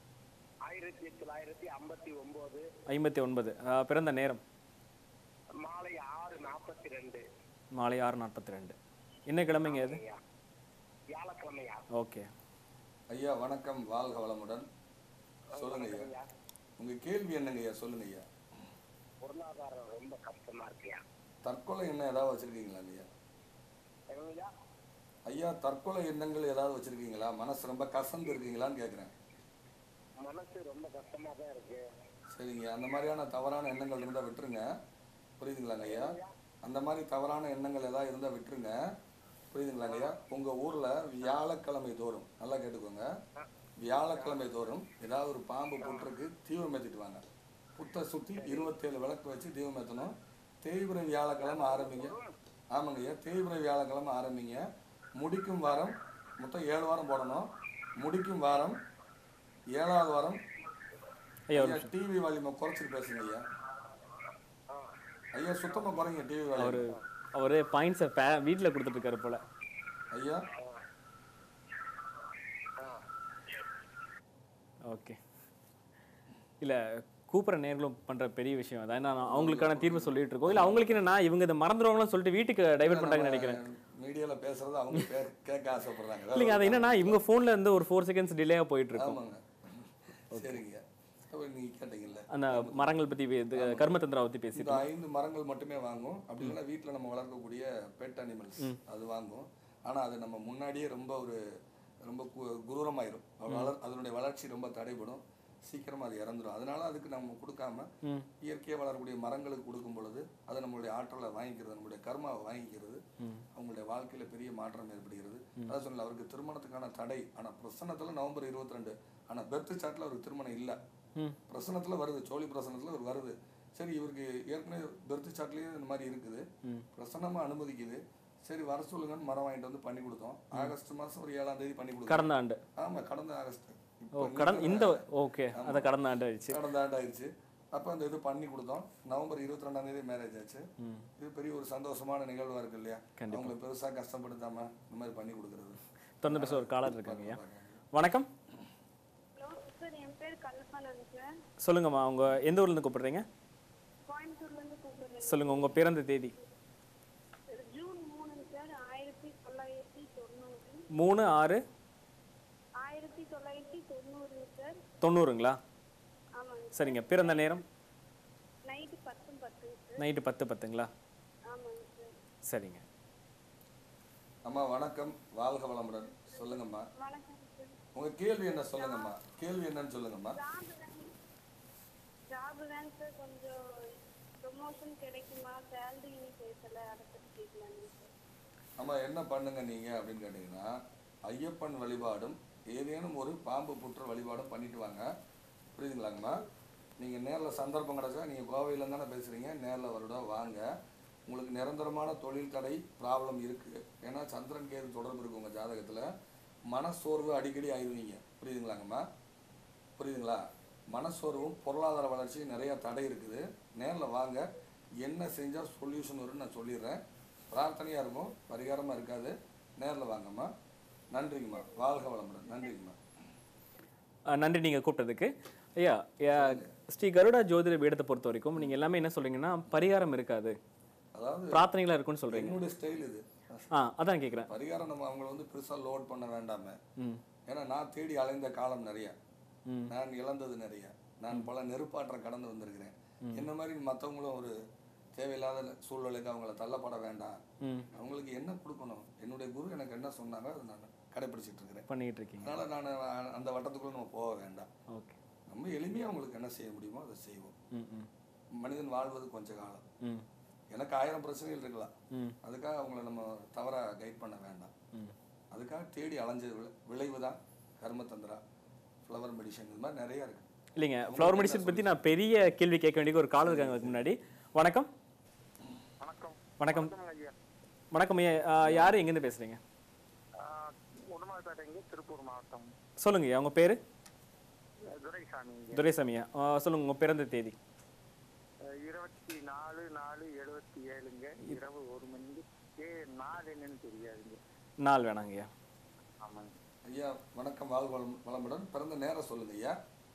[SPEAKER 1] 1959. பிறந்த நேரம்
[SPEAKER 4] மாலை 6:42.
[SPEAKER 1] மாலை 6:42. என்ன கிழமைங்க அது?
[SPEAKER 4] வியாழக்கிழமையா?
[SPEAKER 1] ஓகே
[SPEAKER 2] ஐயா வணக்கம், வாழ்க வளமுடன். சொல்லுங்க ஐயா, உங்க கேள்வி என்னங்க ஐயா? சொல்லுங்க ஐயா.
[SPEAKER 4] பொருளாதாரம் ரொம்ப கஷ்டமா இருக்கியா?
[SPEAKER 2] தற்கொலை எண்ணம் ஏதாவது வச்சிருக்கீங்களா ஐயா?
[SPEAKER 4] எங்கய்யா?
[SPEAKER 2] ஐயா தற்கொலை எண்ணங்கள் ஏதாவது வச்சிருக்கீங்களா? மனசு ரொம்ப கசந்து இருக்கீங்களான்னு கேட்குறேன்.
[SPEAKER 4] மனசு ரொம்ப கஷ்டமா தான் இருக்கு.
[SPEAKER 2] சரிங்க, அந்த மாதிரியான தவறான எண்ணங்கள் இருந்தால் விட்டுருங்க. புரியுதுங்களாங்க ஐயா? அந்த மாதிரி தவறான எண்ணங்கள் ஏதாவது இருந்தால் விட்டுருங்க. புரியுதுங்களாங்க ஐயா? உங்கள் ஊரில் வியாழக்கிழமை தோறும், நல்லா கேட்டுக்கோங்க, வியாழக்கிழமை தோறும் ஏதாவது ஒரு பாம்பு புற்றுக்கு தீபம் ஏற்றிட்டு வாங்க. புத்தை சுற்றி 27 விளக்கு வச்சு தீபம் ஏற்றணும். தேய்பிரை வியாழக்கிழமை ஆரம்பிங்க. ஆமாங்க ஐயா, தேய்பிரை வியாழக்கிழமை ஆரம்பிங்க. முடிக்கும் வாரம் மொத்தம் 7 வாரம் போடணும். முடிக்கும் வாரம் 7வது வாரம் ஐயா டிவி வால்யூமை குறைச்சிட்டு பேசுங்க ஐயா. ஐயா சுத்தமாக குறைங்க டிவி வால்யூம்.
[SPEAKER 1] அவரு பாயிண்ட்ஸை வீட்டில் கொடுத்துட்டு இருக்காரு போல
[SPEAKER 2] ஐயா.
[SPEAKER 1] ஓகே, இல்லை கூப்பிட்ற நேர்களும் பண்ணுற பெரிய விஷயம் அதான். ஏன்னா அவங்களுக்கான தீர்வு சொல்லிட்டு இருக்கோம். இல்லை அவங்களுக்கு என்னன்னா இவங்க இதை மறந்துடுவாங்கன்னு சொல்லிட்டு வீட்டுக்கு டைவர்ட் பண்ணுறாங்கன்னு நினைக்கிறேன்.
[SPEAKER 2] மீடியாவில் பேசுறது அவங்க கேட்க ஆசைப்படுறாங்க.
[SPEAKER 1] இல்லைங்க, அது என்னன்னா இவங்க ஃபோனில் இருந்து ஒரு 4 செகண்ட்ஸ் டிலேயாக போயிட்டு இருக்கோம்.
[SPEAKER 2] ஆமாங்க, சரிங்க. நீங்கள் கேட்டீங்கல்ல
[SPEAKER 1] அந்த மரங்கள் பற்றி கர்ம தந்திரா பற்றி பேசி,
[SPEAKER 2] இந்த 5 மரங்கள் மட்டுமே வாங்கும். அப்படி இல்லைன்னா வீட்டில் நம்ம வளர்க்கக்கூடிய பெட் அனிமல்ஸ் அது வாங்கும். ஆனால் அது நம்ம முன்னாடியே ரொம்ப குரூரமாயிரும். அதனுடைய வளர்ச்சி ரொம்ப தடைபடும், சீக்கிரமாக அது இறந்துடும். அதனால அதுக்கு நம்ம கொடுக்காம இயற்கையாக வளரக்கூடிய மரங்களுக்கு கொடுக்கும் பொழுது அது நம்மளுடைய ஆற்றலை வாங்கிக்கிறது, நம்மளுடைய கர்மாவை வாங்கிக்கிறது, அவங்களுடைய வாழ்க்கையில் பெரிய மாற்றம் ஏற்படுகிறது. அதான் சொன்னல, அவருக்கு திருமணத்துக்கான தடை. ஆனால் பிரசன்னத்தில் நவம்பர் 22, ஆனால் பெர்த் சார்ட்டில் அவருக்கு திருமணம் இல்லை. பிரசனத்தில் வருது, சோழி பிரசனத்தில் ஒரு வருது. சரி, இவருக்கு ஏற்கனவே பெர்த் சார்ட்லேயும் இந்த மாதிரி இருக்குது, பிரசன்னமாக அனுமதிக்குது. சரி வர சொல்லுங்கன்னு மரம் வாங்கிட்டு வந்து பண்ணி கொடுத்தோம். ஆகஸ்ட் மாதம் ஒரு 7ஆம் தேதி பண்ணி கொடுத்தோம்.
[SPEAKER 1] கடந்த ஆண்டு.
[SPEAKER 2] ஆமாம், கடந்த ஆகஸ்ட்.
[SPEAKER 1] கடந்த ஆண்டு
[SPEAKER 2] ஆயிடுச்சு. அப்போ அந்த இது பண்ணி கொடுத்தோம். நவம்பர் 22ஆம் தேதி மேரேஜ் ஆச்சு. இது பெரிய ஒரு சந்தோஷமான நிகழ்வாக இருக்கு இல்லையா? அவங்களை பெருசாக கஷ்டப்படுத்தாம இந்த மாதிரி பண்ணி கொடுக்குறது.
[SPEAKER 1] தொடர்ந்து பேச ஒரு காலர் இருக்காங்க. வணக்கம். சொல்லுங்கம்மா, உங்க எந்த ஊர்ல இருந்து கூப்பிடுறீங்க? சொல்லுங்க, உங்க பிறந்த தேதி. 3/6/1990ங்களா? சரிங்க. பிறந்த நேரம் நைட்டு 10:10ங்களா? சரிங்க.
[SPEAKER 2] அம்மா வணக்கம், வாழ்க வளமுடன். சொல்லுங்கம்மா, உங்க கேள்வி என்ன? சொல்லுங்கம்மா, கேள்வி என்னன்னு சொல்லுங்கம்மா. அம்மா என்ன பண்ணுங்க நீங்க அப்படின்னு கேட்டீங்கன்னா, ஐயப்பன் வழிபாடும் ஏதேனும் ஒரு பாம்பு புற்று வழிபாடும் பண்ணிட்டு வாங்க. புரியுதுங்களாங்கம்மா? நீங்கள் நேரில் சந்தர்ப்பம் கிடச்சா, நீங்கள் கோவையில் தானே பேசுகிறீங்க, நேரில் வருடம் வாங்க. உங்களுக்கு நிரந்தரமான தொழில் தடை ப்ராப்ளம் இருக்குது. ஏன்னா சந்திரன் கேது தொடர்பு இருக்குது உங்கள் ஜாதகத்தில். மனசோர்வு அடிக்கடி ஆயிடுவீங்க. புரியுதுங்களாங்கம்மா? புரியுதுங்களா? மனசோர்வும் பொருளாதார வளர்ச்சி நிறையா தடை இருக்குது. நேரில் வாங்க, என்ன செஞ்சால் சொல்யூஷன் வரும்னு நான் சொல்லிடுறேன். பிரார்த்தனையாக இருக்கும், பரிகாரமாக இருக்காது. நேரில் வாங்கம்மா. நன்றிங்கம்மா, வாழ்க வளமுடன். நன்றிங்கம்மா.
[SPEAKER 1] நன்றி நீங்கள் கூப்பிட்டதுக்கு. ஐயா, ஸ்ரீ கருடா ஜோதிட பீடத்தை பொறுத்த வரைக்கும் நீங்கள் எல்லாமே என்ன சொல்கிறீங்கன்னா பரிகாரம் இருக்காது,
[SPEAKER 2] அதாவது
[SPEAKER 1] பிரார்த்தனைகளாக இருக்குன்னு சொல்கிறீங்க.
[SPEAKER 2] என்னுடைய ஸ்டைல் இது.
[SPEAKER 1] அதான் கேட்குறேன்.
[SPEAKER 2] பரிகாரம் நம்ம அவங்கள வந்து பெருசாக லோட் பண்ண வேண்டாமே.
[SPEAKER 1] ம்
[SPEAKER 2] ஏன்னா நான் தேடி அலைந்த காலம் நிறைய, நான் இழந்தது நிறைய, நான் பல நெருப்பாற்ற கடந்து வந்திருக்கிறேன். என்ன மாதிரி மற்றவங்களும் ஒரு தேவையில்லாத சூழ்நிலைக்கு அவங்கள தள்ளப்பட வேண்டாம். அவங்களுக்கு என்ன கொடுக்கணும், என்னுடைய குரு எனக்கு என்ன சொன்னாங்க அதை நான் கடைப்பிடிச்சிட்டு இருக்கிறேன்,
[SPEAKER 1] பண்ணிக்கிட்டு இருக்கீங்க.
[SPEAKER 2] அதனால் நான் அந்த வட்டத்துக்குள்ளே நம்ம போக வேண்டாம்.
[SPEAKER 1] ஓகே,
[SPEAKER 2] நம்ம எளிமையாக அவங்களுக்கு என்ன செய்ய முடியுமோ அதை செய்வோம். மனிதன் வாழ்வது கொஞ்ச காலம். எனக்கு 1000 பிரச்சனைகள் இருக்கலாம், அதுக்காக அவங்கள நம்ம தவறாக கைட் பண்ண வேண்டாம். அதுக்காக தேடி அலைஞ்ச விளைவு தான் கர்மதந்திரா, ஃப்ளவர் மெடிசன், இது மாதிரி நிறையா இருக்குது.
[SPEAKER 1] இல்லைங்க, ஃப்ளவர் மெடிசன் பற்றி நான் பெரிய கேள்வி கேட்க வேண்டிய ஒரு காலம் இருக்காங்க. அதுக்கு முன்னாடி வணக்கம்.
[SPEAKER 3] வணக்கம்.
[SPEAKER 1] வணக்கம். வணக்கம் ஐயா, யார் எங்கேருந்து பேசுகிறீங்க?
[SPEAKER 3] உடுமலைப்பேட்டைங்க, திருப்பூர் மாவட்டம்.
[SPEAKER 1] சொல்லுங்க, அவங்க பேர்?
[SPEAKER 3] துரைசாமி.
[SPEAKER 1] துரைசாமியா, சொல்லுங்க உங்கள் பிறந்த தேதி?
[SPEAKER 3] 24/4/77ங்க, இரவு 1 மணிக்கு. நாள் என்னன்னு தெரியாதுங்க.
[SPEAKER 1] நாள் வேணாங்கய்யா.
[SPEAKER 3] ஆமாங்க
[SPEAKER 2] ஐயா. வணக்கம், வாழ் வளமுடன். பிறந்த நேரம் சொல்லுங்க ஐயா.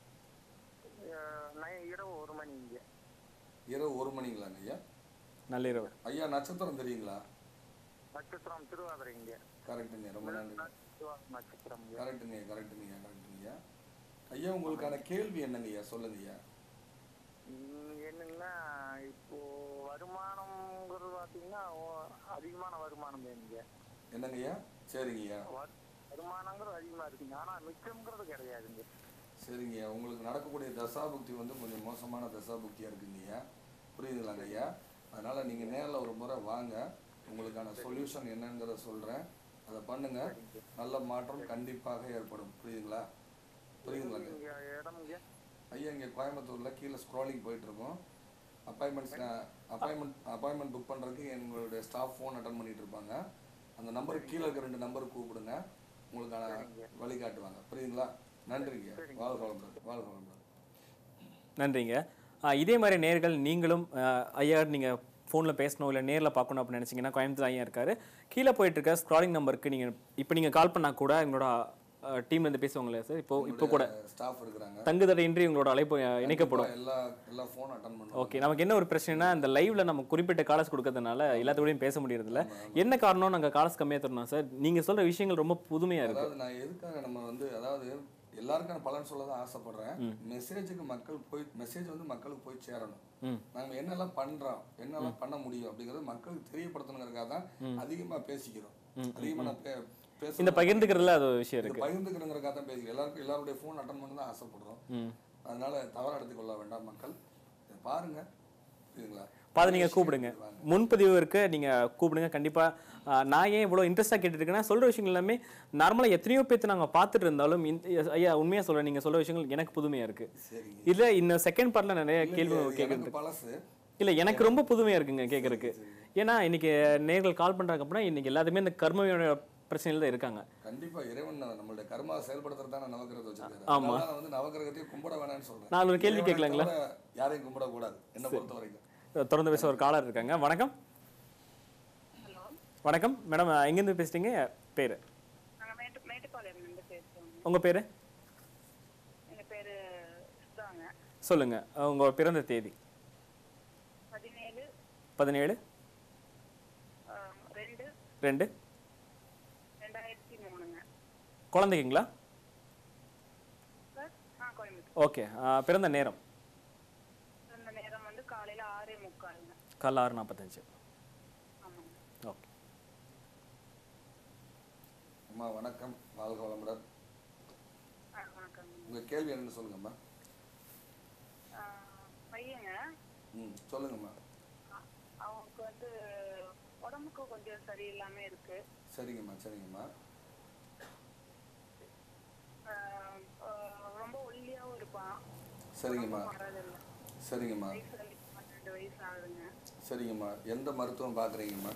[SPEAKER 3] இரவு 1 மணிங்க.
[SPEAKER 2] இரவு 1 மணிங்களாங்க ஐயா?
[SPEAKER 1] நள்ளிரவு.
[SPEAKER 2] ஐயா, நட்சத்திரம் தெரியுங்களா?
[SPEAKER 3] நட்சத்திரம் திருவாதிரைங்க.
[SPEAKER 2] கரெக்டுங்க, ரொம்ப நன்றி.
[SPEAKER 3] நட்சத்திரம்.
[SPEAKER 2] கரெக்டுங்க. ஐயா, உங்களுக்கான கேள்வி என்னங்க ஐயா, சொல்லுங்க ஐயா.
[SPEAKER 3] என்னன்னா, இப்போ வருமானம்ங்கிறது பார்த்தீங்கன்னா அதிகமான வருமானம் வேணுங்க.
[SPEAKER 2] என்னங்க ஐயா? சரிங்க ஐயா.
[SPEAKER 3] வருமானங்கிறது அதிகமாக இருக்குங்க, ஆனால் மிச்சம்ங்கிறது கிடையாதுங்க.
[SPEAKER 2] சரிங்க ஐயா, உங்களுக்கு நடக்கக்கூடிய தசாபுக்தி வந்து கொஞ்சம் மோசமான தசாபுக்தியாக இருக்குங்க ஐயா, புரியுதுங்களாங்க ஐயா? அதனால் நீங்கள் நேரில் ஒரு முறை வாங்க, உங்களுக்கான சொல்யூஷன் என்னங்கிறத சொல்கிறேன், அதை பண்ணுங்க, நல்ல மாற்றம் கண்டிப்பாக ஏற்படும். புரியுதுங்களாங்க? ஐயா, இங்கே கோயம்புத்தூரில் கீழே ஸ்க்ராலிங் போயிட்டுருக்கோம். அப்பாயின்மெண்ட் புக் பண்ணுறதுக்கு எங்களுடைய ஸ்டாஃப் ஃபோன் அட்டன் பண்ணிகிட்டு இருப்பாங்க. அந்த நம்பருக்கு கீழே இருக்க 2 நம்பருக்கு கூப்பிடுங்க, உங்களுக்கான வழிகாட்டுவாங்க. புரியுதுங்களா? நன்றிங்க. வாழ்க. நன்றிங்க.
[SPEAKER 1] இதே மாதிரி நேர்கள் நீங்களும் ஐயா நீங்கள் ஃபோனில் பேசணும் இல்லை நேரில் பார்க்கணும் அப்படின்னு நினச்சிங்கன்னா கோயம்புத்தூர் ஐயா இருக்கார். கீழே போயிட்டுருக்க ஸ்க்ராலிங் நம்பருக்கு நீங்கள் கால் பண்ணால் கூட எங்களோட டீம்லேருந்து பேசுவாங்களே சார், இப்போ கூட
[SPEAKER 2] ஸ்டாஃப் இருக்கிறாங்க,
[SPEAKER 1] தங்குதடையின்றி உங்களோட அழைப்பு இணைக்கப்படும்.
[SPEAKER 2] எல்லா ஃபோன் அட்டன் பண்ணுவோம்.
[SPEAKER 1] ஓகே, நமக்கு என்ன ஒரு பிரச்சனைனா இந்த லைவ்ல நம்ம குறிப்பிட்ட காலஸ் கொடுக்கறதுனால எல்லாத்தோடையும் பேச முடியறதில்ல. என்ன காரணம், நாங்கள் காலஸ் கம்மியாக தரணும் சார். நீங்கள் சொல்கிற விஷயங்கள் ரொம்ப புதுமையாக இருக்குது.
[SPEAKER 2] அதாவது நான் எதுக்காக நம்ம வந்து எல்லாருக்கான பலன் சொல்ல தான் ஆசைப்படுறேன். மெசேஜ் வந்து மக்களுக்கு போய் சேரணும். நாங்கள் என்னெல்லாம் பண்றோம், என்னெல்லாம் பண்ண முடியும் அப்படிங்கறது மக்களுக்கு தெரியப்படுத்தணுங்கிறதுக்காக தான் அதிகமா பேசிக்கிறோம். அதிகமா நான்
[SPEAKER 1] இந்த பகிர்ந்துக்கிறதுல அது விஷயம் இருக்கு.
[SPEAKER 2] பகிர்ந்துக்கிறதுங்கிறதுக்காக தான் பேசிக்கிறோம். எல்லாருடைய ஃபோன் அட்டன் பண்ண தான் ஆசைப்படுறோம். அதனால தவறா எடுத்துக்கொள்ள வேண்டாம் மக்கள். பாருங்க, புரியுதுங்களா?
[SPEAKER 1] பார்த்து நீங்கள் கூப்பிடுங்க, முன்பதிவு இருக்கு, நீங்கள் கூப்பிடுங்க கண்டிப்பாக. நான் ஏன் இவ்வளோ இன்ட்ரெஸ்ட்டாக கேட்டுருக்கேன்னா, சொல்கிற விஷயங்கள் எல்லாமே நார்மலாக எத்தனையோ பேர்த்து நாங்கள் பார்த்துட்டு இருந்தாலும் ஐயா உண்மையாக சொல்கிறேன், நீங்கள் சொல்கிற விஷயங்கள் எனக்கு புதுமையாக இருக்குது. இல்லை இன்னும் செகண்ட் பார்ட்டில் நிறைய கேள்வி கேட்குறது இல்லை, எனக்கு ரொம்ப புதுமையாக இருக்குங்க கேட்குறதுக்கு. ஏன்னா இன்னைக்கு நேர்கள் கால் பண்ணுறாங்க அப்படின்னா இன்னைக்கு எல்லாத்துமே இந்த கர்ம பிரச்சனையில் தான் இருக்காங்க.
[SPEAKER 2] கண்டிப்பா இறைவன் நம்மளுடைய கர்மா செயல்படுத்துறது தான் நவகிரகத்தை வச்சிருக்காரு.
[SPEAKER 1] ஆமா,
[SPEAKER 2] நான் வந்து நவகிரகத்தையும் கும்பிட வேணாம்னு சொல்றேன்.
[SPEAKER 1] நான் ஒரு கேள்வி கேட்கலாங்களா?
[SPEAKER 2] யாரையும் கும்பிட கூடாது என்ன பொறுத்த வரைக்கும்.
[SPEAKER 1] தொடர்ந்து பேச ஒரு காலர் இருக்காங்க. வணக்கம். வணக்கம் மேடம், எங்கேருந்து பேசுறீங்க? பேரு? உங்க பேரு? சொல்லுங்க, உங்க பிறந்த தேதி? 17/2/2003. குழந்தைங்களா? ஓகே, பிறந்த நேரம்? காலைல 6:45. ஓகே
[SPEAKER 2] அம்மா வணக்கம், வாழ்க வளமுடன். உங்க கேள்வி என்னன்னு சொல்லுங்கம்மா. சொல்லுங்கம்மா.
[SPEAKER 5] அவங்களுக்கு வந்து உடம்புக்கு கொஞ்சம் சரியில்லாம இருக்கு.
[SPEAKER 2] சரிங்கம்மா.
[SPEAKER 5] ரொம்ப ஒல்லியாவும் இருப்பான்.
[SPEAKER 2] சரிங்கம்மா.
[SPEAKER 5] 12 வயசு ஆகுதுங்க.
[SPEAKER 2] சரிங்கம்மா. எந்த மருத்துவம் பாக்குறீங்கம்மா?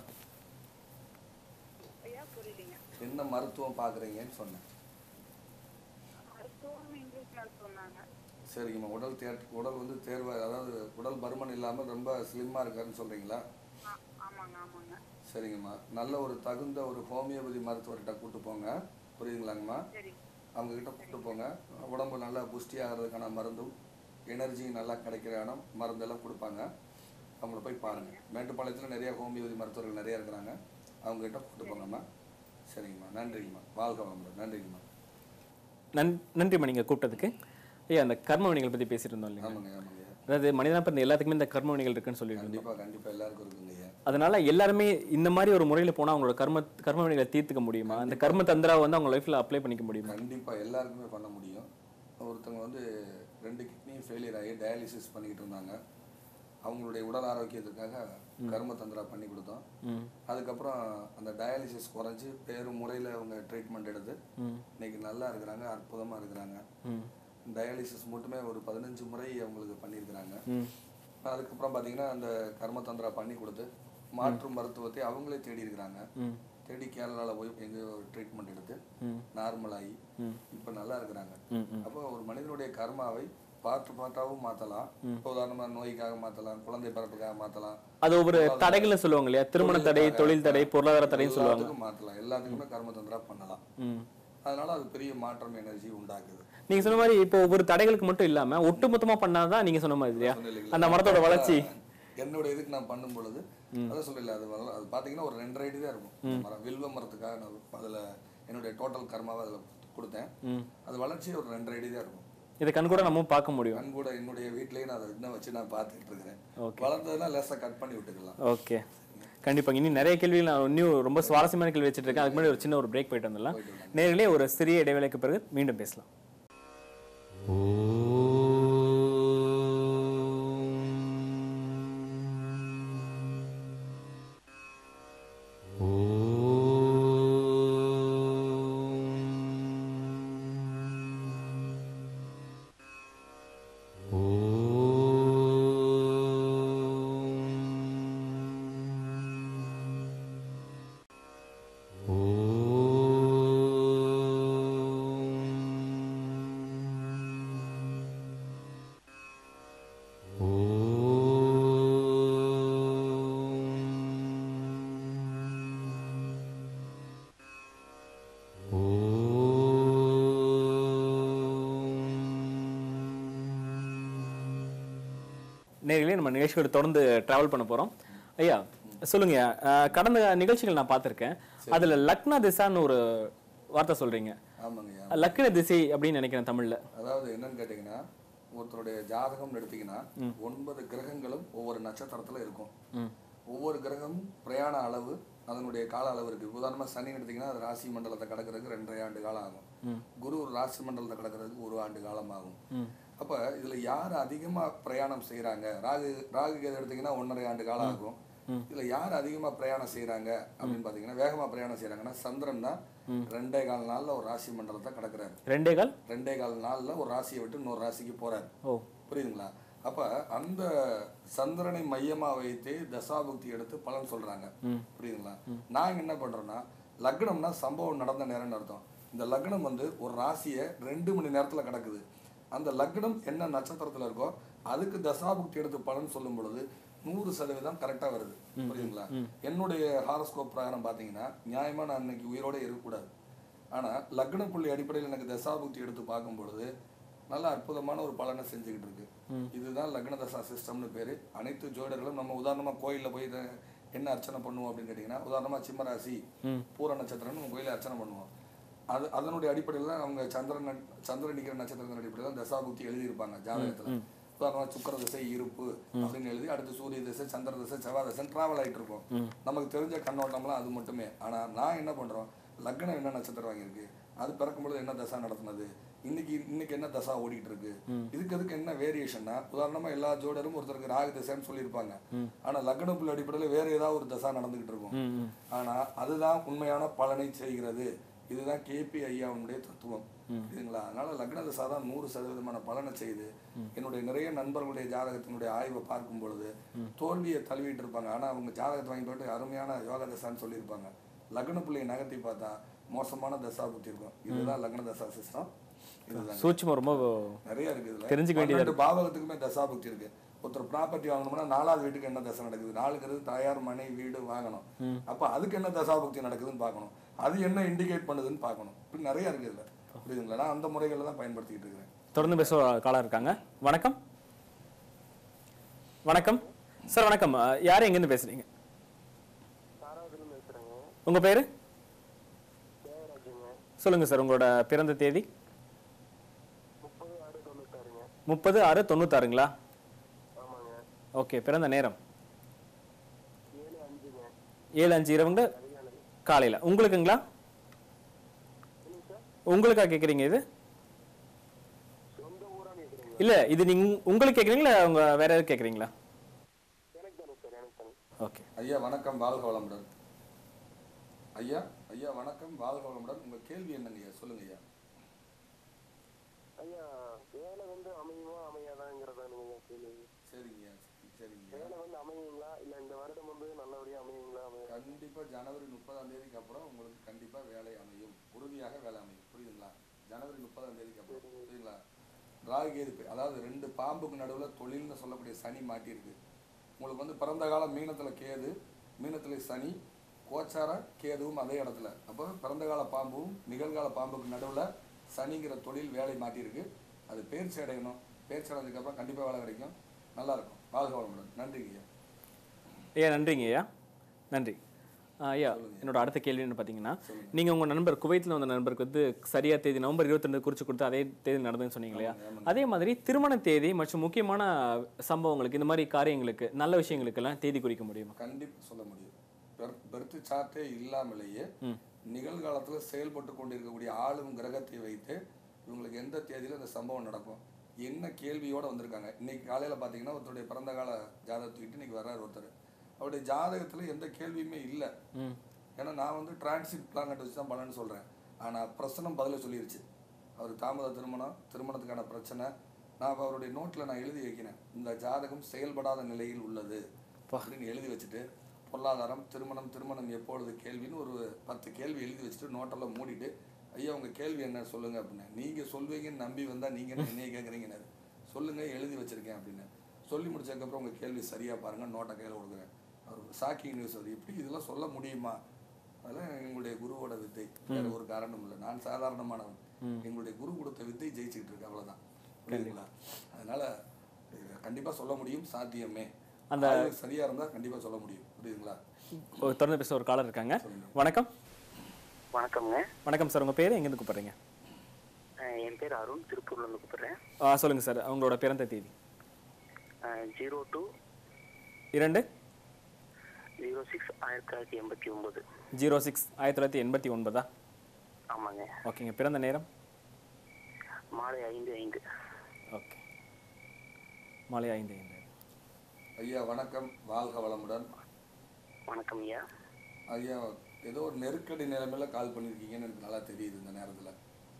[SPEAKER 5] ஐயா புரியலீங்க.
[SPEAKER 2] என்ன மருத்துவம் பாக்குறீங்கன்னு சொன்னேன்.
[SPEAKER 5] மருத்துவம் இங்கிலீஷ் மருத்துவம் தாங்க.
[SPEAKER 2] சரிங்கம்மா. உடல் வந்து தேர்வு, அதாவது உடல் பருமன் இல்லாமல் ரொம்ப ஸ்லிம்மாக இருக்காருன்னு சொல்கிறீங்களா?
[SPEAKER 5] ஆமாங்க.
[SPEAKER 2] சரிங்கம்மா. நல்ல ஒரு தகுந்த ஒரு ஹோமியோபதி மருத்துவர்கிட்ட கூப்பிட்டு போங்க, புரியுதுங்களாங்கம்மா? அவங்கக்கிட்ட கூப்பிட்டு போங்க. உடம்பு நல்லா புஷ்டி ஆகிறதுக்கான மருந்தும் எனர்ஜி நல்லா கிடைக்கிற இடம் மருந்தெல்லாம் கொடுப்பாங்க. அவங்கள போய் பாருங்கள். மேட்டுப்பாளையத்தில் நிறைய ஹோமியோபதி மருத்துவர்கள் நிறையா இருக்கிறாங்க. அவங்ககிட்ட கூட்டு போங்கம்மா. சரிங்கம்மா, நன்றிங்கம்மா, வாழ்க வளமுடன். நன்றிங்கம்மா.
[SPEAKER 1] நன்றிம்மா நீங்கள் கூப்பிட்டதுக்கு. ஐயா அந்த கர்ம வினைகள் பற்றி பேசிட்டு இருந்தோம் இல்லையா?
[SPEAKER 2] ஆமாங்க ஆமாங்க.
[SPEAKER 1] அதாவது மனிதனா பிறந்த எல்லாத்துக்குமே இந்த கர்ம வினைகள் இருக்குன்னு சொல்லிட்டு இருந்தோம்.
[SPEAKER 2] கண்டிப்பாக எல்லாருக்கும் இருக்குங்க.
[SPEAKER 1] அதனால எல்லாருமே இந்த மாதிரி ஒரு முறையில் போனால் அவங்களோட கர்ம வினைகளை தீர்த்துக்க முடியுமா? அந்த கர்ம தந்திரா வந்து அவங்க லைஃப்பில் அப்ளை பண்ணிக்க முடியுமா?
[SPEAKER 2] கண்டிப்பாக எல்லாருக்குமே பண்ண முடியும். ஒருத்தவங்க வந்து 2 கிட்னியும் ஃபெயிலியர் ஆகி டயாலிசிஸ் பண்ணிக்கிட்டு இருந்தாங்க. அவங்களுடைய உடல் ஆரோக்கியத்துக்காக கர்ம தந்திரா பண்ணி கொடுத்தோம். அதுக்கப்புறம் அந்த டயாலிசிஸ் குறைஞ்சி வேறு முறையில் அவங்க ட்ரீட்மெண்ட் எடுத்து இன்னைக்கு நல்லா இருக்கிறாங்க, அற்புதமாக இருக்கிறாங்க. டயாலிசிஸ் மட்டுமே ஒரு 15 முறை அவங்களுக்கு பண்ணியிருக்கிறாங்க. அதுக்கப்புறம் பார்த்தீங்கன்னா அந்த கர்ம தந்திரா பண்ணி கொடுத்து மாற்று மருத்துவத்தை அவங்களே தேடி இருக்கிறாங்க. தேடி கேரளாவில் போய் எங்கேயோ ட்ரீட்மெண்ட் எடுத்து நார்மலாகி இப்போ நல்லா இருக்கிறாங்க. அப்போ ஒரு மனிதனுடைய கர்மாவை பாட்டாவும் மாற்றலாம். உதாரணமாக நோய்க்காக மாற்றலாம், குழந்தை பிறப்புக்காக மாற்றலாம்.
[SPEAKER 1] அது ஒவ்வொரு தடைகளை சொல்லுவாங்க இல்லையா? திருமண தடை, தொழில் தடை, பொருளாதார தடைன்னு சொல்லுவாங்க.
[SPEAKER 2] மாற்றலாம், எல்லாத்துக்குமே கர்ம தந்திரா பண்ணலாம். அதனால அது பெரிய மாற்றம் எனர்ஜி உண்டாக்குது.
[SPEAKER 1] நீங்க சொன்ன மாதிரி இப்போ ஒவ்வொரு தடைகளுக்கு மட்டும் இல்லாம ஒட்டுமொத்தமா பண்ணாதான் நீங்க சொன்ன மாதிரி இல்லையா அந்த மரத்தோட வளர்ச்சி.
[SPEAKER 2] என்னோட இதுக்கு நான் பண்ணும் பொழுது அதான் சொல்லல, அது பாத்தீங்கன்னா ஒரு 2 அடி தான் இருக்கும் மரம். வில்வ மரத்துக்காக நான் அதுல என்னுடைய டோட்டல் கர்மாவை அதுல கொடுத்தேன். அது வளர்ச்சி ஒரு 2 அடி தான் இருக்கும்.
[SPEAKER 1] இதை கண் கூட நம்ம பார்க்க முடியும்.
[SPEAKER 2] கண் கூட என்னுடைய வீட்லயே நான் அதை இன்னும் வச்சு நான் பார்த்துட்டு இருக்கிறேன். வளர்ந்ததுன்னா லேசா கட் பண்ணி விட்டுக்கலாம்.
[SPEAKER 1] ஓகே, கண்டிப்பாக. இன்னும் நிறைய கேள்விகள் நான் இன்னும் ரொம்ப சுவாரஸ்யமான கேள்வி வச்சுட்டு இருக்கேன். அதுக்கு முன்னாடி ஒரு சின்ன பிரேக் போயிட்டு வந்துடலாம். நேரிலே ஒரு சிறிய இடைவேளைக்கு பிறகு மீண்டும் பேசலாம். நேரிலே நம்ம நிகழ்ச்சியோட தொடர்ந்து டிராவல் பண்ண போறோம். ஐயா சொல்லுங்க, கடந்த நிகழ்ச்சிகள் நான் பார்த்திருக்கேன். அதுல லக்ன திசான்னு ஒரு வார்த்தை சொல்றீங்க.
[SPEAKER 2] ஆமாங்கய்யா,
[SPEAKER 1] லக்ன திசை அப்படின்னு நினைக்கிறேன் தமிழ்ல.
[SPEAKER 2] அதாவது என்னன்னு கேட்டீங்கன்னா, ஒருத்தருடைய ஜாதகம் எடுத்தீங்கன்னா 9 கிரகங்களும் ஒவ்வொரு நட்சத்திரத்துல இருக்கும். ஒவ்வொரு கிரகமும் பிரயாண அளவு, அதனுடைய கால அளவு இருக்கு. உதாரணமா சனி எடுத்தீங்கன்னா அது ராசி மண்டலத்தை கடக்கிறதுக்கு 2.5 ஆண்டு காலம் ஆகும். குரு ஒரு ராசி மண்டலத்தை கடக்கிறதுக்கு 1 ஆண்டு காலம் ஆகும். அப்ப இதுல யார் அதிகமா பிரயாணம் செய்யறாங்க, ராகு கேது எடுத்தீங்கன்னா 1.5 ஆண்டு காலம் ஆகும். இதுல யார் அதிகமா பிரயாணம் செய்யறாங்க அப்படின்னு பாத்தீங்கன்னா, வேகமா பிரயாணம் செய்யறாங்கன்னா சந்திரன் தான் 2.25 நாள்ல ஒரு ராசி மண்டலத்தை கடக்குறாரு. 2.25 நாள்ல ஒரு ராசியை விட்டு இன்னொரு ராசிக்கு போறாரு. புரியுதுங்களா? அப்ப அந்த சந்திரனை மையமா வைத்து தசாபுக்தி எடுத்து பலன் சொல்றாங்க. புரியுதுங்களா? நாங்க என்ன பண்றோம்னா, லக்னம்னா சம்பவம் நடந்த நேரம்னு அர்த்தம். இந்த லக்னம் வந்து ஒரு ராசியை 2 மணி நேரத்துல கடக்குது. அந்த லக்னம் என்ன நட்சத்திரத்துல இருக்கோ அதுக்கு தசாபுக்தி எடுத்து பலன் சொல்லும் பொழுது 100% கரெக்டா வருது. புரியுதுங்களா? என்னுடைய ஹாரோஸ்கோப் பிரகாரம் பாத்தீங்கன்னா நியாயமா நான் இன்னைக்கு உயிரோட இருக்கக்கூடாது. ஆனா லக்ன புள்ளி அடிப்படையில் எனக்கு தசாபுக்தி எடுத்து பார்க்கும் பொழுது நல்ல அற்புதமான ஒரு பலனை செஞ்சுக்கிட்டு இருக்கு. இதுதான் லக்ன தசா சிஸ்டம்னு பேரு. அனைத்து ஜோதிடர்களும் நம்ம உதாரணமா கோயில்ல போய் என்ன அர்ச்சனை பண்ணுவோம் அப்படின்னு கேட்டீங்கன்னா, உதாரணமா சிம்மராசி பூர நட்சத்திரம்னு நம்ம கோயில அர்ச்சனை பண்ணுவோம். அதனுடைய அடிப்படையில் தான் அவங்க சந்திரன் நிக்கிற நட்சத்திரத்தின் அடிப்படையில் தான் தசாபுக்தி எழுதியிருப்பாங்க ஜாதகத்துல. உதாரணமா சுக்கர திசை இருப்பு அப்படின்னு எழுதி அடுத்து சூரிய திசை, சந்திர திசை, செவ்வாய் திசை டிராவல் ஆகிட்டு இருக்கோம். நமக்கு தெரிஞ்ச கண்ணோட்டம்லாம் அது மட்டுமே. ஆனா நான் என்ன பண்றோம், லக்னம் என்ன நட்சத்திரம் வாங்கியிருக்கு, அது பிறக்கும்பொழுது என்ன தசா நடத்துனது, இன்னைக்கு என்ன தசா ஓடிட்டு இருக்கு, இதுக்கு என்ன வேரியேஷன்னா, உதாரணமா எல்லா ஜோடரும் ஒருத்தருக்கு ராகு திசைன்னு சொல்லியிருப்பாங்க. ஆனா லக்ன புள்ளி அடிப்படையில் வேற ஏதாவது ஒரு தசா நடந்துகிட்டு இருக்கும். ஆனா அதுதான் உண்மையான பலனை செய்கிறது. இதுதான் கேபி ஐயாவுடைய தத்துவம். புரியுதுங்களா? அதனால லக்ன தசா தான் 100% பலனை செய்யுது. என்னுடைய நிறைய நண்பர்களுடைய ஜாதகத்தினுடைய ஆய்வை பார்க்கும் பொழுது தோல்வியை தழுவிட்டு இருப்பாங்க. ஆனா அவங்க ஜாதகத்தை வாங்கி போட்டு அருமையான யோக தசான்னு சொல்லியிருப்பாங்க. லக்ன புள்ளியை நகர்த்தி பார்த்தா மோசமான தசா புத்தி இருக்கும். இதுதான் லக்ன தசா சிஸ்டம். இதுதான் சூட்சுமம் ரொம்ப நிறைய இருக்கு. இதுல தெரிஞ்சுக்க வேண்டியது பாவகத்துக்குமே தசா புத்தி இருக்கு. ஒருத்தர் ப்ராப்பர்ட்டி வாங்கணும்னா 4வது வீட்டுக்கு என்ன தசை நடக்குது, 4ங்கிறது தாயார் மனை வீடு வாங்கணும். அப்ப அதுக்கு என்ன தசாபுக்தி நடக்குதுன்னு பார்க்கணும். அது என்ன இண்டிகேட் பண்ணுதுன்னு பார்க்கணும். இப்படி நிறைய இருக்கு இதுல. புரியுதுங்களா? நான் அந்த முறைகளை தான் பயன்படுத்திட்டு இருக்கிறேன்.
[SPEAKER 1] தொடர்ந்து பேச காலர் இருக்காங்க. வணக்கம். வணக்கம் சார். வணக்கம். யாரு எங்க இருந்து பேசுறீங்க? உங்க பேரு?
[SPEAKER 4] தேவராஜுங்க.
[SPEAKER 1] சொல்லுங்க சார், உங்களோட பிறந்த தேதி?
[SPEAKER 4] 30/6/96ங்க.
[SPEAKER 1] 30/6/96ங்களா?
[SPEAKER 4] ஆமாங்க.
[SPEAKER 1] ஓகே. பிறந்த நேரம்?
[SPEAKER 4] 7:05ங்க.
[SPEAKER 1] 7:05 இரவுங்க
[SPEAKER 4] அதிகாலை.
[SPEAKER 1] காலையில. உங்களுக்குங்களா?
[SPEAKER 4] சொல்லுங்க சார்.
[SPEAKER 1] உங்களுக்கா கேக்குறீங்க இது?
[SPEAKER 4] சொந்த ஊரா கேக்குறீங்க?
[SPEAKER 1] இல்ல, இது நீங்க உங்களுக்கு கேக்குறீங்களா உங்க வேற யாராவது கேக்குறீங்களா?
[SPEAKER 4] எனக்கு தானே சார், எனக்கு தானே.
[SPEAKER 1] ஓகே.
[SPEAKER 2] ஐயா வணக்கம், வாழ்க வளமுடன். ஐயா ஐயா வணக்கம், வாழ்க வளமுடன். உங்க கேள்வி என்னங்க ஐயா? சொல்லுங்க ஐயா.
[SPEAKER 4] ஐயா, வேலை வந்து அமையுமா அமையாதாங்கிறதா நீங்க கேள்வி.
[SPEAKER 2] சரிங்க ஐயா, சரிங்க ஐயா.
[SPEAKER 4] வேலை வந்து அமையுங்களா இல்ல இந்த வருடம் வந்து நல்லபடியா அமையுங்களா?
[SPEAKER 2] கண்டிப்பா ஜனவரி 30ஆம் தேதிக்கு அப்புறம் உங்களுக்கு கண்டிப்பா வேலை அமையும், உறுதியாக வேலை அமையும். புரியுதுங்களா? ஜனவரி 30ஆம் தேதிக்கு அப்புறம். புரியுதுங்களா? ராகுகேது அதாவது 2 பாம்புக்கு நடுவில் தொழில்னு சொல்லக்கூடிய சனி மாட்டியிருக்கு. உங்களுக்கு வந்து பிறந்த காலம் மீனத்துல கேது, மீனத்துல சனி, கோச்சார கேதுவும் அதே இடத்துல. அப்போ பிறந்த கால பாம்பும் நிகழ்கால பாம்புக்கு நடுவில் சனிங்கிற தொழில் வேலை மாட்டியிருக்கு. அது பயிற்சி அடையணும். பயிற்சி அடைஞ்சதுக்கப்புறம் கண்டிப்பாக வேலை கிடைக்கும். நல்லா இருக்கும். வாழ்க வளமுடன். நன்றிங்க ஐயா.
[SPEAKER 1] ஐயா நன்றிங்க ஐயா, நன்றி. ஐயா என்னோட அடுத்த கேள்வி என்ன பார்த்தீங்கன்னா, நீங்கள் உங்கள் நண்பர் குவைத்தில் வந்த நண்பருக்கு வந்து சரியாக தேதி நவம்பர் 22 குறித்து கொடுத்து அதே தேதி நடந்ததுன்னு சொன்னீங்க இல்லையா? அதே மாதிரி திருமண தேதி மற்றும் முக்கியமான சம்பவங்களுக்கு, இந்த மாதிரி காரியங்களுக்கு, நல்ல விஷயங்களுக்கெல்லாம் தேதி குறிக்க முடியுமா?
[SPEAKER 2] கண்டிப்பாக சொல்ல முடியும். பெர்த் சார்ட்டே இல்லாமலேயே நிகழ்காலத்தில் செயல்பட்டு கொண்டிருக்கக்கூடிய ஆளும் கிரகத்தை வைத்து இவங்களுக்கு எந்த தேதியில் இந்த சம்பவம் நடக்கும், என்ன கேள்வியோடு வந்திருக்காங்க. இன்னைக்கு காலையில் பார்த்தீங்கன்னா ஒருத்தருடைய பிறந்த கால ஜாதகத்துக்கிட்டு இன்னைக்கு வர்றாரு ஒருத்தர். அவருடைய ஜாதகத்தில் எந்த கேள்வியுமே இல்லை. ஏன்னா நான் வந்து டிரான்சிட் பிளானட் வச்சு தான் பலன்னு சொல்கிறேன். ஆனால் பிரச்சனம் பதில சொல்லிருச்சு. அவர் தாமத திருமணத்துக்கான பிரச்சனை. நான் அவருடைய நோட்டில் நான் எழுதி வைக்கிறேன், இந்த ஜாதகம் செயல்படாத நிலையில் உள்ளது அப்படின்னு எழுதி வச்சுட்டு, பொருளாதாரம், திருமணம் எப்பொழுது கேள்வின்னு ஒரு 10 கேள்வி எழுதி வச்சுட்டு நோட்டெல்லாம் மூடிட்டு, ஐயா உங்கள் கேள்வி என்ன சொல்லுங்கள் அப்படின்னு. நீங்கள் சொல்வீங்கன்னு நம்பி வந்தால் நீங்கள் என்னைய கேட்குறீங்கன்னு. சொல்லுங்கள், எழுதி வச்சுருக்கேன் அப்படின்னு சொல்லி முடிச்சதுக்கப்புறம் உங்கள் கேள்வி சரியாக பாருங்கள், நோட்டை கையில் கொடுக்குறேன். அவர் ஷாக்கிங் நியூஸ். அவர் எப்படி இதெல்லாம் சொல்ல முடியுமா? அதெல்லாம் எங்களுடைய குருவோட வித்தை, வேறு ஒரு காரணம் இல்லை. நான் சாதாரணமானவன். எங்களுடைய குரு கொடுத்த வித்தை ஜெயிச்சுக்கிட்டு இருக்கு, அவ்வளோதான். புரியுதுங்களா? அதனால் கண்டிப்பாக சொல்ல முடியும், சாத்தியமே. அந்த சரியாக இருந்தால் கண்டிப்பாக சொல்ல முடியும். புரியுதுங்களா?
[SPEAKER 1] தொடர்ந்து பேச ஒரு காலர் இருக்காங்க. வணக்கம்.
[SPEAKER 4] வணக்கம்ங்க.
[SPEAKER 1] வணக்கம் சார், உங்கள் பேர் எங்கேருந்து கூப்பிட்றீங்க?
[SPEAKER 4] என் பேர் அருண், திருப்பூர்லேருந்து கூப்பிட்றேன்.
[SPEAKER 1] சொல்லுங்கள் சார், அவங்களோட பிறந்த தேதி?
[SPEAKER 4] 02/06/1989.
[SPEAKER 1] 06/1989.
[SPEAKER 4] ஆமாங்க.
[SPEAKER 1] ஓகேங்க. பிறந்த நேரம்?
[SPEAKER 4] மாலை 5:05.
[SPEAKER 1] ஓகே, மாலை 5:05.
[SPEAKER 2] ஐயா வணக்கம், வாழ்க வளமுடன்.
[SPEAKER 4] வணக்கம் ஐயா.
[SPEAKER 2] ஐயா ஏதோ ஒரு நெருக்கடி நிலைமையில கால் பண்ணியிருக்கீங்கன்னு எனக்கு நல்லா தெரியுது. இந்த நேரத்தில்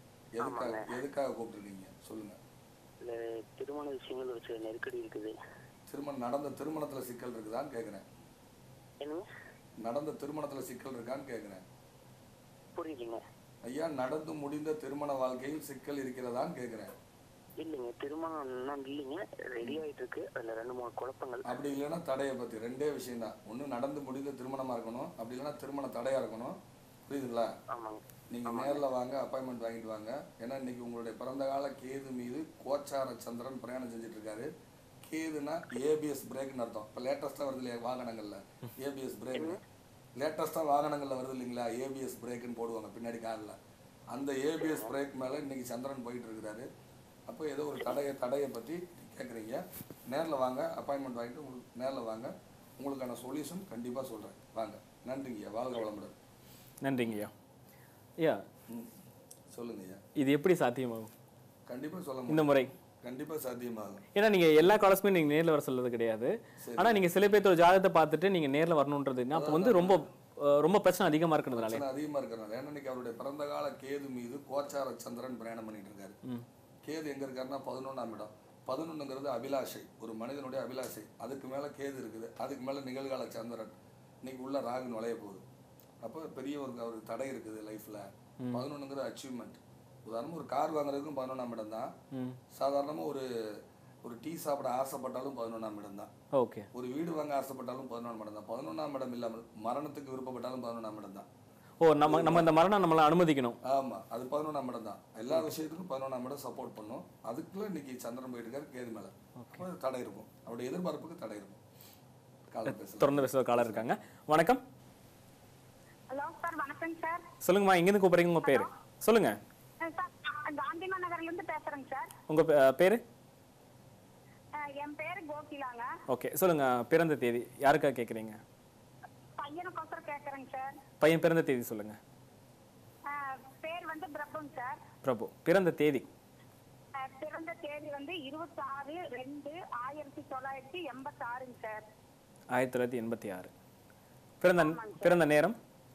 [SPEAKER 2] எதுக்காக கூப்பிட்டுருக்கீங்க சொல்லுங்கள்.
[SPEAKER 4] இல்லை, திருமண விஷயங்கள் வச்சு நெருக்கடி இருக்குது.
[SPEAKER 2] நடந்த திருமணத்தில் சிக்கல் இருக்குதான்னு கேட்குறேன்.
[SPEAKER 4] என்னங்க?
[SPEAKER 2] நடந்த திருமணத்தில் சிக்கல் இருக்கான்னு கேட்குறேன்.
[SPEAKER 4] புரியலைங்க
[SPEAKER 2] ஐயா. நடந்து முடிந்த திருமண வாழ்க்கையில் சிக்கல் இருக்கிறதான்னு கேட்குறேன்.
[SPEAKER 4] இல்லைங்க, திருமணம் இன்னும் இல்லைங்க, ரெடி ஆகிட்டு இருக்கு. அதில் 2-3 குழப்பங்கள். அப்படி
[SPEAKER 2] இல்லைன்னா தடையை பற்றி 2 விஷயம் தான். ஒன்று நடந்து முடிந்த திருமணமாக இருக்கணும், அப்படி இல்லைன்னா திருமண தடையாக இருக்கணும். புரியுதுங்களா?
[SPEAKER 4] ஆமாங்க.
[SPEAKER 2] நீங்கள் நேரில் வாங்க, அப்பாயின்மெண்ட் வாங்கிட்டு வாங்க. ஏன்னா இன்னைக்கு உங்களுடைய பிறந்த கால கேது மீது கோச்சார சந்திரன் பிரயாணம் செஞ்சுட்டு இருக்காரு. கேதுனா ஏபிஎஸ் பிரேக்னு அர்த்தம். இப்போ லேட்டஸ்ட்டாக வருது இல்லையா வாகனங்களில், ஏபிஎஸ் பிரேக். லேட்டஸ்ட்டாக வாகனங்களில் வருது இல்லைங்களா, ஏபிஎஸ் பிரேக்குன்னு போடுவாங்க பின்னாடி காரில். அந்த ஏபிஎஸ் பிரேக் மேலே இன்னைக்கு சந்திரன் போயிட்டு இருக்கிறாரு. அப்போ ஏதோ ஒரு தடையை பற்றி கேட்குறீங்க. நேரில் வாங்க, அப்பாயின்மெண்ட் வாங்கிட்டு உங்களுக்கு நேரில் வாங்க, உங்களுக்கான சொல்யூஷன் கண்டிப்பாக சொல்கிறேன். வாங்க. நன்றிங்கய்யா, வாழ்க வளமுடன்.
[SPEAKER 1] நன்றிங்கய்யா. ஐயா
[SPEAKER 2] சொல்லுங்க ஐயா.
[SPEAKER 1] இது எப்படி சாத்தியமாகும்?
[SPEAKER 2] கண்டிப்பாக சொல்ல
[SPEAKER 1] இந்த முறை
[SPEAKER 2] கண்டிப்பாக சாத்தியமாகும்.
[SPEAKER 1] ஏன்னா நீங்கள் எல்லா காலஸுமே நீங்கள் நேரில் வர சொல்றது கிடையாது. ஆனால் நீங்கள் சில பேர்த்தோட ஜாதகத்தை பார்த்துட்டு நீங்கள் நேரில் வரணுன்றது அப்போ வந்து ரொம்ப பிரச்சனை அதிகமாக இருக்கிறதுனால
[SPEAKER 2] ஏன்னா இன்னைக்கு அவருடைய பிறந்த கால கேது மீது கோச்சார சந்திரன் பிரயாணம் பண்ணிட்டு இருக்காரு. கேது எங்கே இருக்காருன்னா 11ஆம் இடம். 11ங்கிறது அபிலாஷை, ஒரு மனிதனுடைய அபிலாஷை. அதுக்கு மேலே கேது இருக்குது, அதுக்கு மேலே நிகழ்கால சந்திரன். இன்னைக்கு உள்ள ராகு நுழைய போகுது. அப்போ பெரிய ஒரு தடை இருக்குது லைஃப்பில். 11ங்கிறது அச்சீவ்மெண்ட். உதாரணமாக ஒரு கார் வாங்குறதுக்கும் 11ஆம் இடம் தான். சாதாரணமாக ஒரு டீ சாப்பிட ஆசைப்பட்டாலும் 11ஆம் இடம் தான்.
[SPEAKER 1] ஓகே.
[SPEAKER 2] ஒரு வீடு வாங்க ஆசைப்பட்டாலும் 11ஆம் இடம் தான். 11ஆம் இடம் இல்லாமல் மரணத்துக்கு விருப்பப்பட்டாலும் 11ஆம் இடம் தான்.
[SPEAKER 1] நம்ம இந்த மரணம் நம்மளை அனுமதிக்கணும்.
[SPEAKER 2] ஆமாம், அது 11ஆம் இடம் தான். எல்லா விஷயத்துக்கும் 11ஆம் இடம் சப்போர்ட் பண்ணும். அதுக்குள்ள இன்னைக்கு சந்திரன் போயிட்டு இருக்காரு கேது மேலே. தடை இருக்கும், அவருடைய எதிர்பார்ப்புக்கு தடை இருக்கும்.
[SPEAKER 1] தொடர்ந்து பேசுகிற காலர் இருக்காங்க. வணக்கம்.
[SPEAKER 5] ஹலோ சார், வணக்கங்க சார்.
[SPEAKER 1] சொல்லுங்கம்மா, எங்கேருந்து கூப்பிட்றீங்க? உங்கள் பேர் சொல்லுங்க.
[SPEAKER 5] சார், காந்திமா நகர்ல இருந்து பேசுறேங்க சார்.
[SPEAKER 1] உங்கள் பேர்?
[SPEAKER 5] என் பேரு கோகிலாங்க.
[SPEAKER 1] ஓகே, சொல்லுங்க. பிறந்த தேதி யாருக்காக கேட்குறீங்க?
[SPEAKER 5] பையனுக்கோசரம் கேட்கறேங்க சார்.
[SPEAKER 1] பையன் பிறந்த தேதி சொல்லுங்க.
[SPEAKER 5] பேர் வந்து பிரபுங்க சார்.
[SPEAKER 1] பிரபு. பிறந்த தேதி?
[SPEAKER 5] பிறந்த தேதி வந்து 26/2/1986ங்க சார்.
[SPEAKER 1] 1986. பிறந்த நேரம்?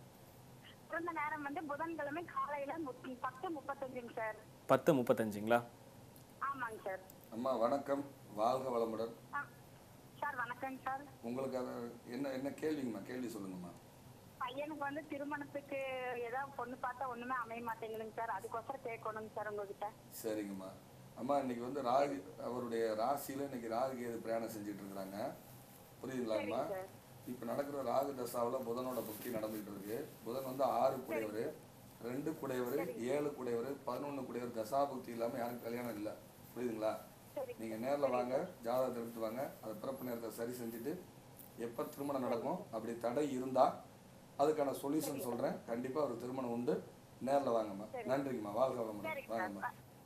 [SPEAKER 5] பிறந்த நேரம் வந்து புதன்கிழமை காலையில 10:35ங்க சார்.
[SPEAKER 1] 10:35ங்களா?
[SPEAKER 5] ஆமாங்க சார்.
[SPEAKER 2] அம்மா வணக்கம், வாழ்க வளமுடன்.
[SPEAKER 5] சார் வணக்கங்க சார்.
[SPEAKER 2] உங்களுக்கு அது என்ன கேள்விங்கம்மா? கேள்வி சொல்லுங்கம்மா.
[SPEAKER 5] பையனுக்கு வந்து திருமணத்துக்கு ஏதாவது பொண்ணு பார்த்தா ஒண்ணுமே அமைய மாட்டேங்குதுங்க சார். அதுக்கோசரம் கேட்கணுங்க சார் உங்ககிட்ட.
[SPEAKER 2] சரிங்கம்மா. அம்மா இன்னைக்கு வந்து ராகு, அவருடைய ராசியில இன்னைக்கு ராகு கேது பிரயாணம் செஞ்சுட்டு இருக்கிறாங்க. புரியுதுங்களாம்மா? இப்போ நடக்கிற ராகு தசாவில் புதனோட புக்தி நடந்துகிட்டு இருக்கு. புதன் வந்து 6 கூடையவர், 2 கூடையவர், 7 கூடையவர், 11 கூடையவர். தசா புக்தி இல்லாமல் யாருக்கும் கல்யாணம் இல்லை. புரியுதுங்களா? நீங்கள் நேரில் வாங்க, ஜாதகத்தை எடுத்து வாங்க, அதை பிறப்பு நேரத்தை சரி செஞ்சுட்டு எப்போ திருமணம் நடக்கும், அப்படி தடை இருந்தால் அதுக்கான சொல்யூஷன் சொல்கிறேன். கண்டிப்பாக ஒரு திருமணம் உண்டு. நேரில் வாங்கம்மா. நன்றிங்கம்மா. வாழ்க வளமுடன். வாங்கம்மா.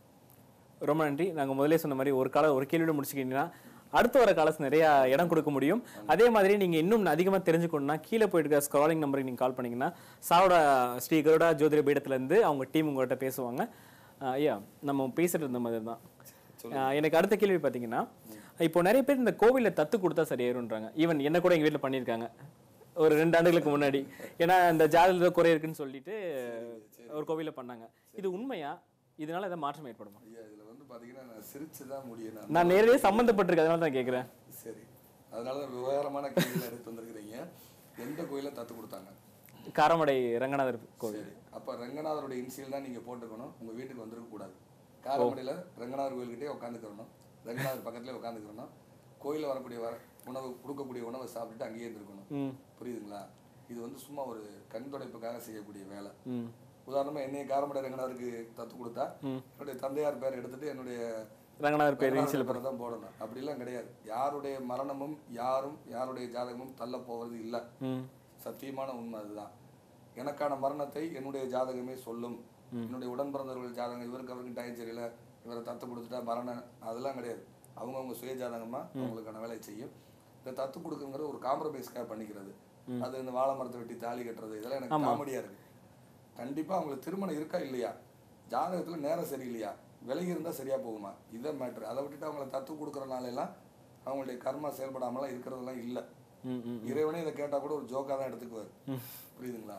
[SPEAKER 1] ரொம்ப நன்றி. நாங்கள் முதலே சொன்ன மாதிரி ஒரு கேள்வியோட முடிச்சுக்கிட்டீங்கன்னா அடுத்து வர காலத்து நிறைய இடம் கொடுக்க முடியும். அதே மாதிரி நீங்கள் இன்னும் அதிகமாக தெரிஞ்சுக்கணும்னா கீழே போயிட்டு இருக்க ஸ்க்ராலிங் நம்பருக்கு நீங்கள் கால் பண்ணிங்கன்னா சாவோட ஸ்ரீ கருடா ஜோதிட பீடத்துலேருந்து அவங்க டீம் உங்கள்கிட்ட பேசுவாங்க. ஐயா, நம்ம பேசிட்டு இருந்த மாதிரி தான் எனக்கு அடுத்த கேள்வி பார்த்தீங்கன்னா, இப்போ நிறைய பேர் இந்த கோவிலில் தத்து கொடுத்தா சரியாயிருன்றாங்க. ஈவன் என்ன கூட எங்கள் வீட்டில் பண்ணியிருக்காங்க ஒரு 2 ஆண்டுகளுக்கு முன்னாடி. ஏன்னா இந்த ஜாதகத்துல குறை இருக்குன்னு சொல்லிட்டு ஒரு கோவிலில் பண்ணாங்க. இது உண்மையா? இதனால ஏதாவது மாற்றம் ஏற்படுமா?
[SPEAKER 2] ஐயா, இதில் வந்து பார்த்தீங்கன்னா நான் சிரிச்சு தான் முடியும்.
[SPEAKER 1] நான் நேரடியாக சம்மந்தப்பட்டிருக்கேன், அதனால தான் கேட்குறேன்.
[SPEAKER 2] சரி, அதனால தான் விவகாரமான கேள்வியில் எடுத்து வந்திருக்கிறீங்க. எந்த கோயிலில் தத்து கொடுத்தாங்க?
[SPEAKER 1] காரமடை ரங்கநாதர் கோவில்.
[SPEAKER 2] சரி, அப்போ ரங்கநாதருடைய இன்சியல் தான் நீங்கள் போட்டுக்கணும். உங்கள் வீட்டுக்கு வந்துருக்க கூடாது. காரமடையில் ரங்கநாதர் கோயில்கிட்டே உட்காந்துக்கிறணும். ரங்கநாதர் பக்கத்துலேயே உட்காந்துக்கிறணும். கோயிலில் வரக்கூடிய உணவு கொடுக்கக்கூடிய உணவை சாப்பிட்டுட்டு அங்கேயே இருந்திருக்கணும். புரியுதுங்களா? இது வந்து சும்மா ஒரு கண் துடைப்புக்காக செய்யக்கூடிய வேலை. உதாரணமா என்னைய காரமடை ரங்கநாதருக்கு தத்து கொடுத்தா என்னுடைய தந்தையார் பேர் எடுத்துட்டு என்னுடைய
[SPEAKER 1] ரங்கநாதர் பேர்
[SPEAKER 2] தான் போடணும். அப்படிலாம் கிடையாது. யாருடைய மரணமும் யாருடைய ஜாதகமும் தள்ள போவது இல்லை. சத்தியமான உண்மை அதுதான். எனக்கான மரணத்தை என்னுடைய ஜாதகமே சொல்லும். என்னுடைய உடன் பிறந்தவர்கள் ஜாதகம் இவருக்கு அவருக்கு டைம் சரியில்ல, இவரை தத்து கொடுத்துட்டா மரணம், அதெல்லாம் கிடையாது. அவங்கவுங்க சுய ஜாதகமா அவங்களுக்கான வேலையை செய்யும். இந்த தத்து கொடுக்குங்கிறது ஒரு காம்ப்ரமைஸ்க்காக பண்ணிக்கிறது. அது இந்த வாழை மரத்தை வெட்டி தாலி கட்டுறது, இதெல்லாம் எனக்கு காமெடியா இருக்கு. கண்டிப்பாக அவங்களுக்கு திருமணம் இருக்கா இல்லையா, ஜாதகத்தில் நேரம் சரியில்லையா, விலகி இருந்தால் சரியாக போகுமா, இதான் மேட்ரு. அதை விட்டுட்டு அவங்கள தத்து கொடுக்குறனாலெல்லாம் அவங்களுடைய கர்மா செயல்படாமலாம் இருக்கிறதெல்லாம் இல்லை. இறைவனே இதை கேட்டால் கூட ஒரு ஜோக்காக தான் எடுத்துக்குவார். புரியுதுங்களா?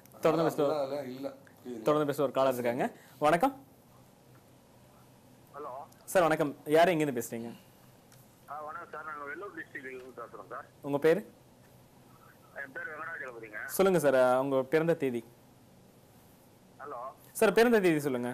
[SPEAKER 2] இல்லை.
[SPEAKER 1] தொடர்ந்து பேச ஒரு காலர் இருக்காங்க. வணக்கம்.
[SPEAKER 3] ஹலோ
[SPEAKER 1] சார் வணக்கம். யார் எங்கேருந்து பேசுகிறீங்க?
[SPEAKER 3] வணக்கம் சார், நாங்கள் வெள்ளூர் டிஸ்ட்ரிக்ட்லேருந்து பேசுகிறோம் சார்.
[SPEAKER 1] உங்கள் பேர்?
[SPEAKER 3] என் பேர் வெங்கடாஜலபதிங்க.
[SPEAKER 1] சொல்லுங்கள் சார், உங்கள் பிறந்த தேதி.
[SPEAKER 3] ஹலோ
[SPEAKER 1] சார், பிறந்த தேதி சொல்லுங்கள்.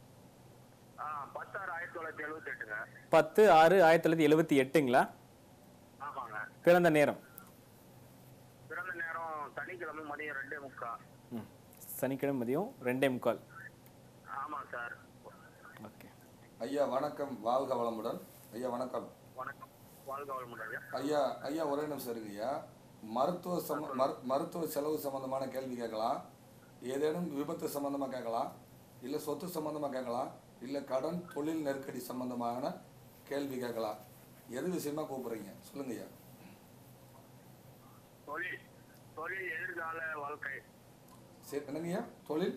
[SPEAKER 3] 10/6/1978ங்க.
[SPEAKER 1] 10/6/1978ங்களா?
[SPEAKER 3] ஆமாங்க.
[SPEAKER 1] பிறந்த நேரம்?
[SPEAKER 3] பிறந்த நேரம் சனிக்கிழமை மதியம் 2:45.
[SPEAKER 1] சனிக்கிழமை மதியம் 2:45.
[SPEAKER 3] ஆமாம் சார்.
[SPEAKER 1] ஓகே
[SPEAKER 2] ஐயா வணக்கம், வாழ்க வளமுடன். ஐயா வணக்கம்.
[SPEAKER 3] வணக்கம், வாழ்க வளமுடன்.
[SPEAKER 2] ஐயா ஒரே நிமிஷம் இருங்க ஐயா. மருத்துவ செலவு சம்பந்தமான கேள்வி கேட்கலாம், ஏதேனும் விபத்து சம்பந்தமா கேட்கலாம், இல்லை சொத்து சம்பந்தமா கேட்கலாம், இல்லை கடன் தொழில் நெருக்கடி சம்பந்தமான கேள்வி கேட்கலாம். எது விஷயமா கூப்பிடுறீங்க சொல்லுங்க ஐயா.
[SPEAKER 3] தொழில் எதிர்கால வாழ்க்கை.
[SPEAKER 2] சரி, என்னங்கய்யா தொழில்?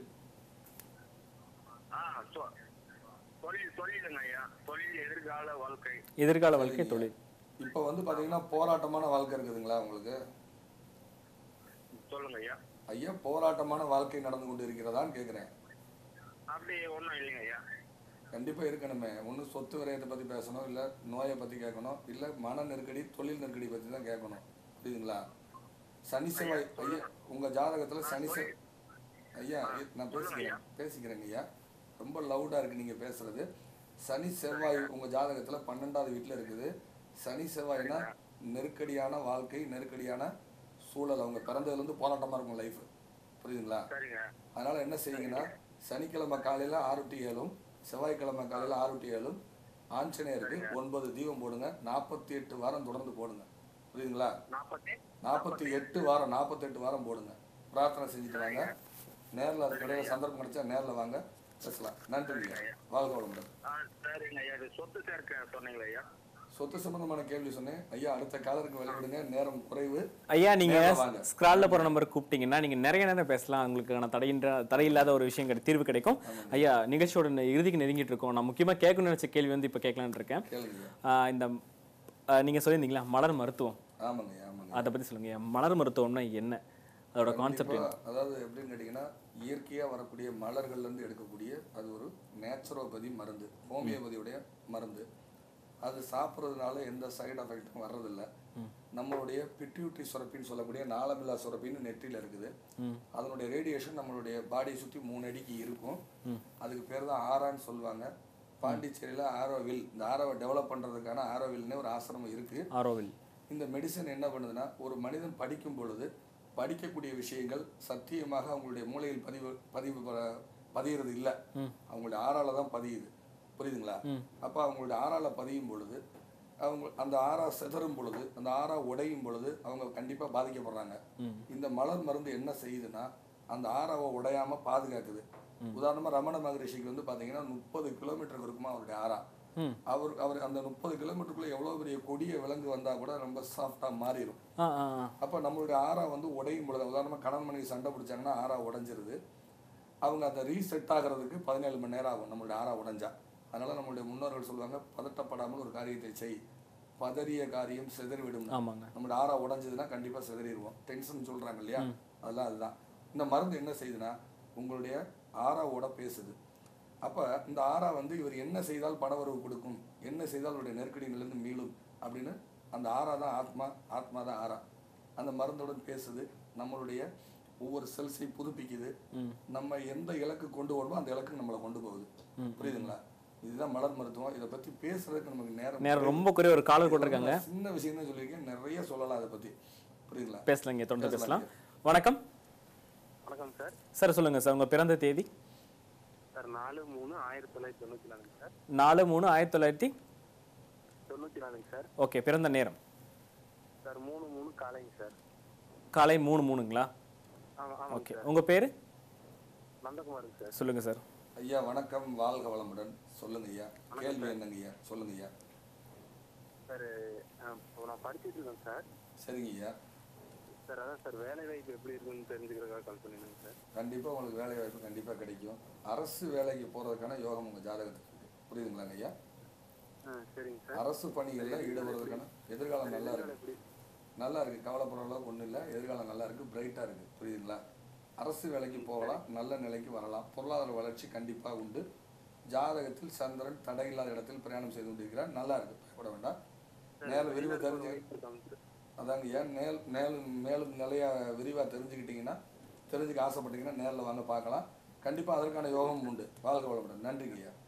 [SPEAKER 3] தொழிலுங்க ஐயா, தொழில் எதிர்கால வாழ்க்கை.
[SPEAKER 1] எதிர்கால வாழ்க்கை தொழில்.
[SPEAKER 2] இப்போ வந்து பார்த்தீங்கன்னா போராட்டமான வாழ்க்கை இருக்குதுங்களா உங்களுக்கு?
[SPEAKER 3] சொல்லுங்க ஐயா.
[SPEAKER 2] ஐயா போராட்டமான வாழ்க்கை நடந்து கொண்டு இருக்கிறதான்னு கேட்குறேன்.
[SPEAKER 3] அப்படி ஒன்றும் இல்லைங்க ஐயா.
[SPEAKER 2] கண்டிப்பாக இருக்கணுமே. ஒன்று சொத்து விரயத்தை பற்றி பேசணும், இல்லை நோயை பற்றி கேட்கணும், இல்லை மன நெருக்கடி தொழில் நெருக்கடி பற்றி தான் கேட்கணும். புரியுதுங்களா? சனி செவ்வாய் ஐயா உங்கள் ஜாதகத்தில் சனி செவ்வாய். ஐயா நான் பேசிக்கிறேங்க ஐயா, ரொம்ப லவுடாக இருக்குது நீங்கள் பேசுகிறது. சனி செவ்வாய் உங்கள் ஜாதகத்தில் 12வது வீட்டில் இருக்குது. சனி செவ்வாய்னா நெருக்கடியான வாழ்க்கை, நெருக்கடியான சூழல். அவங்க பிறந்ததுலேருந்து போராட்டமாக இருக்கும் லைஃப். புரியுதுங்களா? அதனால் என்ன செய்யுங்கன்னா, சனிக்கிழமை காலையில் 6 to 7, செவ்வாய்க்கிழமை காலையில் 6 to 7 ஆஞ்சநேயருக்கு 9 தீபம் போடுங்க. 48 வாரம் தொடர்ந்து போடுங்க. புரியுதுங்களா? 48 வாரம் போடுங்க. பிரார்த்தனை செஞ்சுட்டு வாங்க. நேரில் அதுக்கு இடையில சந்தர்ப்பம் கிடைச்சா நேரில் வாங்க, பேசலாம். நன்றி ஐயா, வாழ்க வளமுடன்.
[SPEAKER 3] சரிங்க ஐயா. இது சொத்து சேர்க்க சொன்னீங்களா ஐயா?
[SPEAKER 2] சொத்து சம்பந்தமான கேள்வி சொன்னேன் ஐயா. அடுத்த காலருக்கு விளைவிடுங்க, நேரம் குறைவு
[SPEAKER 1] ஐயா. நீங்க
[SPEAKER 2] நேர்ல வாங்க.
[SPEAKER 1] ஸ்கிரால்ல போற நம்பருக்கு கூப்பிட்டீங்கன்னா நீங்க நிறைய நேரம் பேசலாம். உங்களுக்கு தடையில்லாத ஒரு விஷயம் தீர்வு கிடைக்கும். ஐயா, நிகழ்ச்சியோட இறுதிக்கு நெருங்கிட்டு இருக்கோம். நான் முக்கியமா கேட்கணும்னு நினைச்ச கேள்வி வந்து இப்ப கேட்கலான்னு இருக்கேன்.
[SPEAKER 2] கேளுங்க.
[SPEAKER 1] இந்த நீங்க சொல்லியிருந்தீங்களா மலர் மருத்துவம்,
[SPEAKER 2] ஆமாங்க ஆமாங்க.
[SPEAKER 1] அதை பத்தி சொல்லுங்க. மலர் மருத்துவம்னா என்ன, அதோட கான்செப்ட் என்ன?
[SPEAKER 2] அதாவது எப்படின்னு கேட்டிங்கன்னா, இயற்கையாக வரக்கூடிய மலர்கள்லேருந்து எடுக்கக்கூடிய அது ஒரு நேச்சுரோபதி மருந்து, ஹோமியோபதியுடைய மருந்து. அது சாப்பிட்றதுனால எந்த சைடு எஃபெக்டும் வர்றதில்லை. நம்மளுடைய பிட்யூட்ரி சுரப்பின்னு சொல்லக்கூடிய நாளமில்லா சுரப்பின்னு நெற்றியில் இருக்குது. அதனுடைய ரேடியேஷன் நம்மளுடைய பாடியை சுற்றி 3 அடிக்கு இருக்கும். அதுக்கு பேர் தான் ஆரான்னு சொல்லுவாங்க. பாண்டிச்சேரியில் ஆரோவில், இந்த ஆரோவை டெவலப் பண்ணுறதுக்கான ஆரோவில்னே ஒரு ஆசிரமம் இருக்குது.
[SPEAKER 1] ஆரோவில்
[SPEAKER 2] இந்த மெடிசன் என்ன பண்ணுதுன்னா, ஒரு மனிதன் படிக்கும் பொழுது படிக்கக்கூடிய விஷயங்கள் சத்தியமாக அவங்களுடைய மூளையில் பதிகிறது இல்லை, அவங்களுடைய ஆறால தான் பதியுது. புரியுதுங்களா? அப்போ அவங்களுடைய ஆறால பதியும் பொழுது அவங்க அந்த ஆறா சிதறும் பொழுது, அந்த ஆறா உடையும் பொழுது அவங்க கண்டிப்பாக பாதிக்கப்படுறாங்க. இந்த மலர் மருந்து என்ன செய்யுதுன்னா, அந்த ஆறாவை உடையாமல் பாதுகாக்குது. உதாரணமாக ரமண மகரிஷிக்கு வந்து பார்த்தீங்கன்னா 30 கிலோமீட்டருக்கு இருக்குமா அவருடைய ஆறா. அவர் அந்த 30 கிலோமீட்டருக்குள்ள எவ்வளவு பெரிய கொடிய விலங்கு வந்தா கூட ரொம்ப சாஃப்டா மாறிடும். அப்ப நம்மளுடைய ஆறா வந்து உடையும் பொழுது, உதாரணமா கணவன் மனைவி சண்டை பிடிச்சாங்கன்னா ஆறா உடைஞ்சிருது. அவங்க அதை ரீசெட் ஆகிறதுக்கு 17 மணி நேரம் ஆகும் நம்மளுடைய ஆறா உடைஞ்சா. அதனால நம்மளுடைய முன்னோர்கள் சொல்லுவாங்க, பதட்டப்படாமல் ஒரு காரியத்தை செய், பதறிய காரியம் சிதறிவிடும். நம்மளுடைய ஆறா உடைஞ்சதுன்னா கண்டிப்பா சிதறிடுவோம். டென்ஷன் சொல்றாங்க இல்லையா, அதெல்லாம் அதுதான். இந்த மருந்து என்ன செய்யுதுன்னா, உங்களுடைய ஆறாவோட பேசுது. அப்போ இந்த ஆறா வந்து இவர் என்ன செய்தால் பணவரவு கொடுக்கும், என்ன செய்தால் அவருடைய நெருக்கடியிலிருந்து மீளும் அப்படின்னு அந்த ஆறா தான் ஆத்மா, ஆத்மா தான் ஆறா. அந்த மருந்துடன் பேசுது, நம்மளுடைய ஒவ்வொரு செல்ஸையும் புதுப்பிக்குது. நம்ம எந்த இலக்கு கொண்டு வரணுமோ அந்த இலக்கு நம்மளை கொண்டு போகுது. புரியுதுங்களா? இதுதான் மலர் மருத்துவம். இதை பத்தி பேசுறதுக்கு நமக்கு நேரம்
[SPEAKER 1] ரொம்ப குறைய. ஒரு காலர் போட்டிருக்காங்க,
[SPEAKER 2] சின்ன விஷயம் தான் சொல்லியிருக்கேன், நிறைய சொல்லலாம் அதை பத்தி. புரியுதுங்களா?
[SPEAKER 1] பேசலாங்க, தொடர்ந்து பேசலாம். வணக்கம்.
[SPEAKER 4] வணக்கம் சார்.
[SPEAKER 1] சார் சொல்லுங்க சார், உங்க பிறந்த தேதி?
[SPEAKER 4] Sir 4/3/1994 sir.
[SPEAKER 1] 4/3/1994
[SPEAKER 4] சார்.
[SPEAKER 1] ஓகே. பிறந்த நேரம்?
[SPEAKER 4] சார் 3/3 காலைங்க சார்.
[SPEAKER 1] காலை 3:03ங்களா? ஓகே. உங்க பேரு?
[SPEAKER 4] நந்தகுமார் சார்.
[SPEAKER 1] சொல்லுங்க சார்.
[SPEAKER 2] ஐயா வணக்கம், வாழ்க வளமுடன். சொல்லுங்க ஐயா, கேள்வி என்னங்க ஐயா? சொல்லுங்க ஐயா.
[SPEAKER 4] சார் நான் படிச்சுட்டு இருக்கேன் சார்.
[SPEAKER 2] சரிங்க ஐயா.
[SPEAKER 4] சார் அதான் சார், வேலை வாய்ப்பு எப்படி இருக்குன்னு தெரிஞ்சுக்கிறதுக்காக கால் பண்ணிருந்தேன் சார்.
[SPEAKER 2] கண்டிப்பாக உங்களுக்கு வேலை வாய்ப்பு கண்டிப்பாக கிடைக்கும். அரசு வேலைக்கு போகிறதுக்கான யோகம் உங்கள் ஜாதகத்துக்கு இருக்குது. புரியுதுங்களாங்க ஐயா?
[SPEAKER 4] சரிங்க சார்.
[SPEAKER 2] அரசு பணிகளில் ஈடுபடுறதுக்கான எதிர்காலம் நல்லா இருக்குது. நல்லா இருக்குது, கவலைப்படுற அளவுக்கு ஒன்றும் இல்லை. எதிர்காலம் நல்லா இருக்குது, பிரைட்டாக இருக்குது. புரியுதுங்களா? அரசு வேலைக்கு போகலாம், நல்ல நிலைக்கு வரலாம், பொருளாதார வளர்ச்சி கண்டிப்பாக உண்டு. ஜாதகத்தில் சந்திரன் தடையில்லாத இடத்தில் பிரயாணம் செய்து கொண்டிருக்கிறார். நல்லா இருக்குது, பயப்பட வேண்டாம். நேரில் விரிவாக தெரிஞ்சு அதாங்க ஏன் மேலும் நிறையா விரிவாக தெரிஞ்சுக்க ஆசைப்பட்டீங்கன்னா நேரில் வாங்க பார்க்கலாம். கண்டிப்பாக அதற்கான யோகம் உண்டு. வாழ்க வளமுடன். நன்றிங்க ஐயா.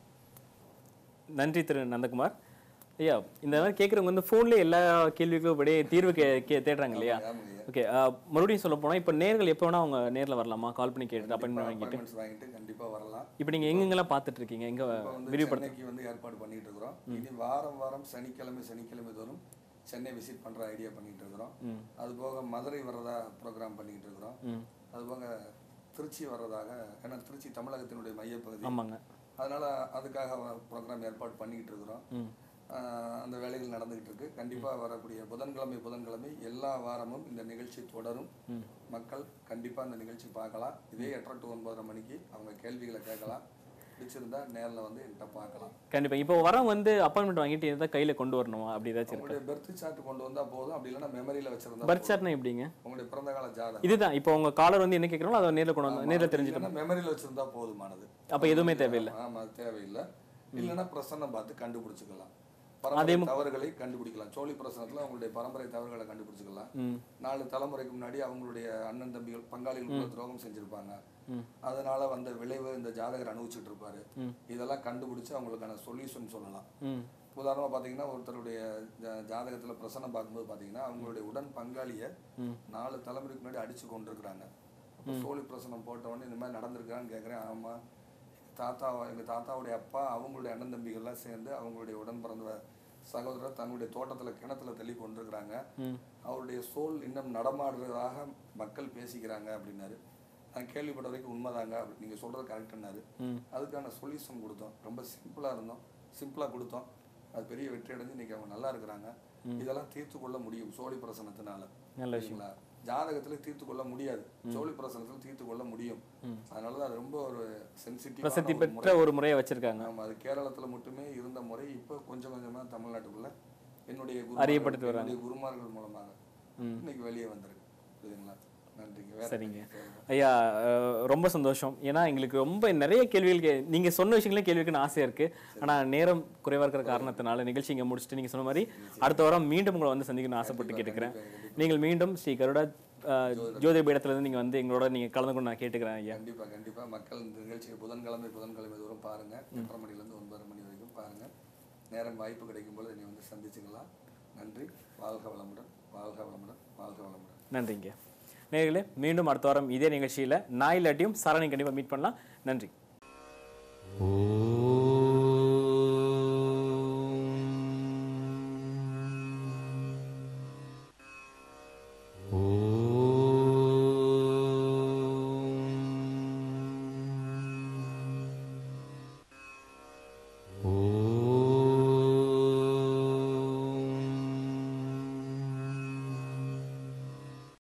[SPEAKER 1] நன்றி திரு நந்தகுமார் ஐயா. இந்த மாதிரி கேட்குறவங்க வந்து ஃபோன்லேயே எல்லா கேள்விக்கும் அப்படியே தீர்வு தேடுறாங்க இல்லையா? ஓகே. மறுபடியும் சொல்ல போனால் இப்போ நேர்கள் எப்போ வேணால் அவங்க நேரில் வரலாமா? கால் பண்ணி கேட்டு அப்பாயின்மெண்ட் வாங்கிட்டு
[SPEAKER 2] கண்டிப்பாக வரலாம்.
[SPEAKER 1] இப்போ நீங்கள் எங்கெங்கெல்லாம் பார்த்துட்டு இருக்கீங்க? எங்கே
[SPEAKER 2] விரிவுபடுத்தி வந்து ஏற்பாடு பண்ணிட்டு இருக்கிறோம். இனி வாரம் சனிக்கிழமை தோறும் சென்னை விசிட் பண்ணுற ஐடியா பண்ணிட்டு இருக்கிறோம். அதுபோக மதுரை வர்றதா ப்ரோக்ராம் பண்ணிக்கிட்டு இருக்கிறோம். அதுபோக திருச்சி வர்றதாக, ஏன்னா திருச்சி தமிழகத்தினுடைய மையப்பகுதி.
[SPEAKER 1] ஆமாங்க.
[SPEAKER 2] அதனால் அதுக்காக ப்ரோக்ராம் ஏற்பாடு பண்ணிக்கிட்டு இருக்கிறோம். அந்த வேலைகள் நடந்துகிட்டு இருக்கு. கண்டிப்பாக வரக்கூடிய புதன்கிழமை எல்லா வாரமும் இந்த நிகழ்ச்சி தொடரும். மக்கள் கண்டிப்பாக இந்த நிகழ்ச்சி பார்க்கலாம். இதே 8 to 9:30 மணிக்கு அவங்க கேள்விகளை கேட்கலாம். பிடிச்சிருந்தா நேரில் வந்து என்கிட்ட பார்க்கலாம்.
[SPEAKER 1] கண்டிப்பாக. இப்போ வர வந்து அப்பாயின்மெண்ட் வாங்கிட்டு எதாவது கையில் கொண்டு வரணுமா? அப்படி ஏதாச்சும்
[SPEAKER 2] உங்களுடைய பெர்த் சார்ட் கொண்டு வந்தால் போதும். அப்படி இல்லைன்னா மெமரியில் வச்சிருந்தா.
[SPEAKER 1] பெர்த் சார்ட்னா எப்படிங்க?
[SPEAKER 2] உங்களுடைய பிறந்த கால ஜாதகம்
[SPEAKER 1] இதுதான். இப்போ உங்க காலர் வந்து என்ன கேட்குறாங்களோ அதை நேரில் கொண்டு வந்து நேரில் தெரிஞ்சுக்கணும்.
[SPEAKER 2] மெமரியில் வச்சிருந்தா போதுமானது.
[SPEAKER 1] அப்போ எதுவுமே தேவையில்லை.
[SPEAKER 2] ஆமாம், அது தேவையில்லை. இல்லைன்னா பிரசன்னம் பார்த்து கண்டுபிடிச்சிக்கலாம். தவறுகளை கண்டுபிடிக்கலாம். சோழி பிரசனத்துல அவங்களுடைய பரம்பரை தவறுகளை கண்டுபிடிச்சிக்கலாம். 4 தலைமுறைக்கு முன்னாடி அவங்களுடைய அண்ணன் தம்பிகள் பங்காளிகள் துரோகம் செஞ்சிருப்பாங்க. அதனால வந்த விளைவு இந்த ஜாதகர் அனுபவிச்சுட்டு இருப்பாரு. இதெல்லாம் கண்டுபிடிச்சு அவங்களுக்கான சொல்யூஷன் சொல்லலாம். உதாரணமா பாத்தீங்கன்னா, ஒருத்தருடைய ஜாதகத்துல பிரசனம் பார்க்கும்போது பாத்தீங்கன்னா அவங்களுடைய உடன் பங்காளிய 4 தலைமுறைக்கு முன்னாடி அடிச்சு கொண்டிருக்கிறாங்க. சோழி பிரசனம் போட்டவொடனே இந்த மாதிரி நடந்திருக்கான்னு கேட்குறேன். ஆமா, எங்க தாத்தாவுடைய அப்பா அவங்களுடைய அண்ணன் தம்பிகள்லாம் சேர்ந்து அவங்களுடைய உடன் பிறந்த சகோதரர் தன்னுடைய தோட்டத்தில் கிணத்துல தள்ளி கொண்டிருக்கிறாங்க.
[SPEAKER 1] ம்.
[SPEAKER 2] அவருடைய சோல் இன்னும் நடமாடுறதாக மக்கள் பேசிக்கிறாங்க அப்படின்னாரு. நான் கேள்விப்பட்ட வரைக்கும் உண்மைதாங்க, அப்படி நீங்கள் சொல்கிறது கரெக்டுன்னாரு. அதுக்கான சொல்யூஷன் கொடுத்தோம். ரொம்ப சிம்பிளாக கொடுத்தோம். அது பெரிய வெற்றி அடைஞ்சு இன்னைக்கு அவங்க நல்லா இருக்கிறாங்க. இதெல்லாம் தீர்த்து கொள்ள முடியும் சோழி பிரசனத்தினால. இல்லைங்களா? ஜாதகத்தில் தீர்த்து கொள்ள முடியாது, சோழி பிரசனத்தில் தீர்த்து கொள்ள முடியும். அதனால தான் அது ரொம்ப ஒரு
[SPEAKER 1] பிரசித்தி பெற்ற ஒரு முறையை வச்சிருக்காங்க.
[SPEAKER 2] ஆமாம், அது கேரளத்தில் மட்டுமே இருந்த முறை இப்போ கொஞ்சம் கொஞ்சமாக தமிழ்நாட்டுக்குள்ள என்னுடைய குருமார்கள் மூலமாக இன்னைக்கு வெளியே வந்திருக்கு. புரியுதுங்களா? நன்றிங்க.
[SPEAKER 1] சரிங்க ஐயா, ரொம்ப சந்தோஷம். ஏன்னா எங்களுக்கு ரொம்ப நிறைய கேள்விகள் நீங்கள் சொன்ன விஷயங்களே கேள்விக்குன்னு ஆசையாக இருக்குது. ஆனால் நேரம் குறைவாக இருக்கிற காரணத்தினால நிகழ்ச்சி இங்கே முடிச்சுட்டு நீங்கள் சொன்ன மாதிரி அடுத்த வாரம் மீண்டும் உங்களை வந்து சந்திக்கணும்னு ஆசைப்பட்டு கேட்டுக்கிறேன். நீங்கள் மீண்டும் ஸ்ரீ கருடா ஜோதிட பீடத்துலேருந்து நீங்கள் வந்து எங்களோட நீங்கள் கலந்து கொண்டு நான் கேட்டுக்கிறேன் ஐயா.
[SPEAKER 2] கண்டிப்பாக மக்கள் இந்த நிகழ்ச்சியை புதன்கிழமை தூரம் பாருங்கள். 8:30 மணிலேருந்து 9:30 மணி வரைக்கும் பாருங்கள். நேரம் வாய்ப்பு கிடைக்கும் போது நீங்கள் வந்து சந்திச்சுக்கலாம். நன்றி. வாழ்க வளமுடன், வாழ்க வளமுடன், வாழ்க வளமுடன்.
[SPEAKER 1] நன்றிங்க நேயர்களே. மீண்டும் அடுத்த வாரம் இதே நிகழ்ச்சியில் நான் இல்லாட்டியும் சரணி கண்டிப்பாக மீட் பண்ணலாம். நன்றி.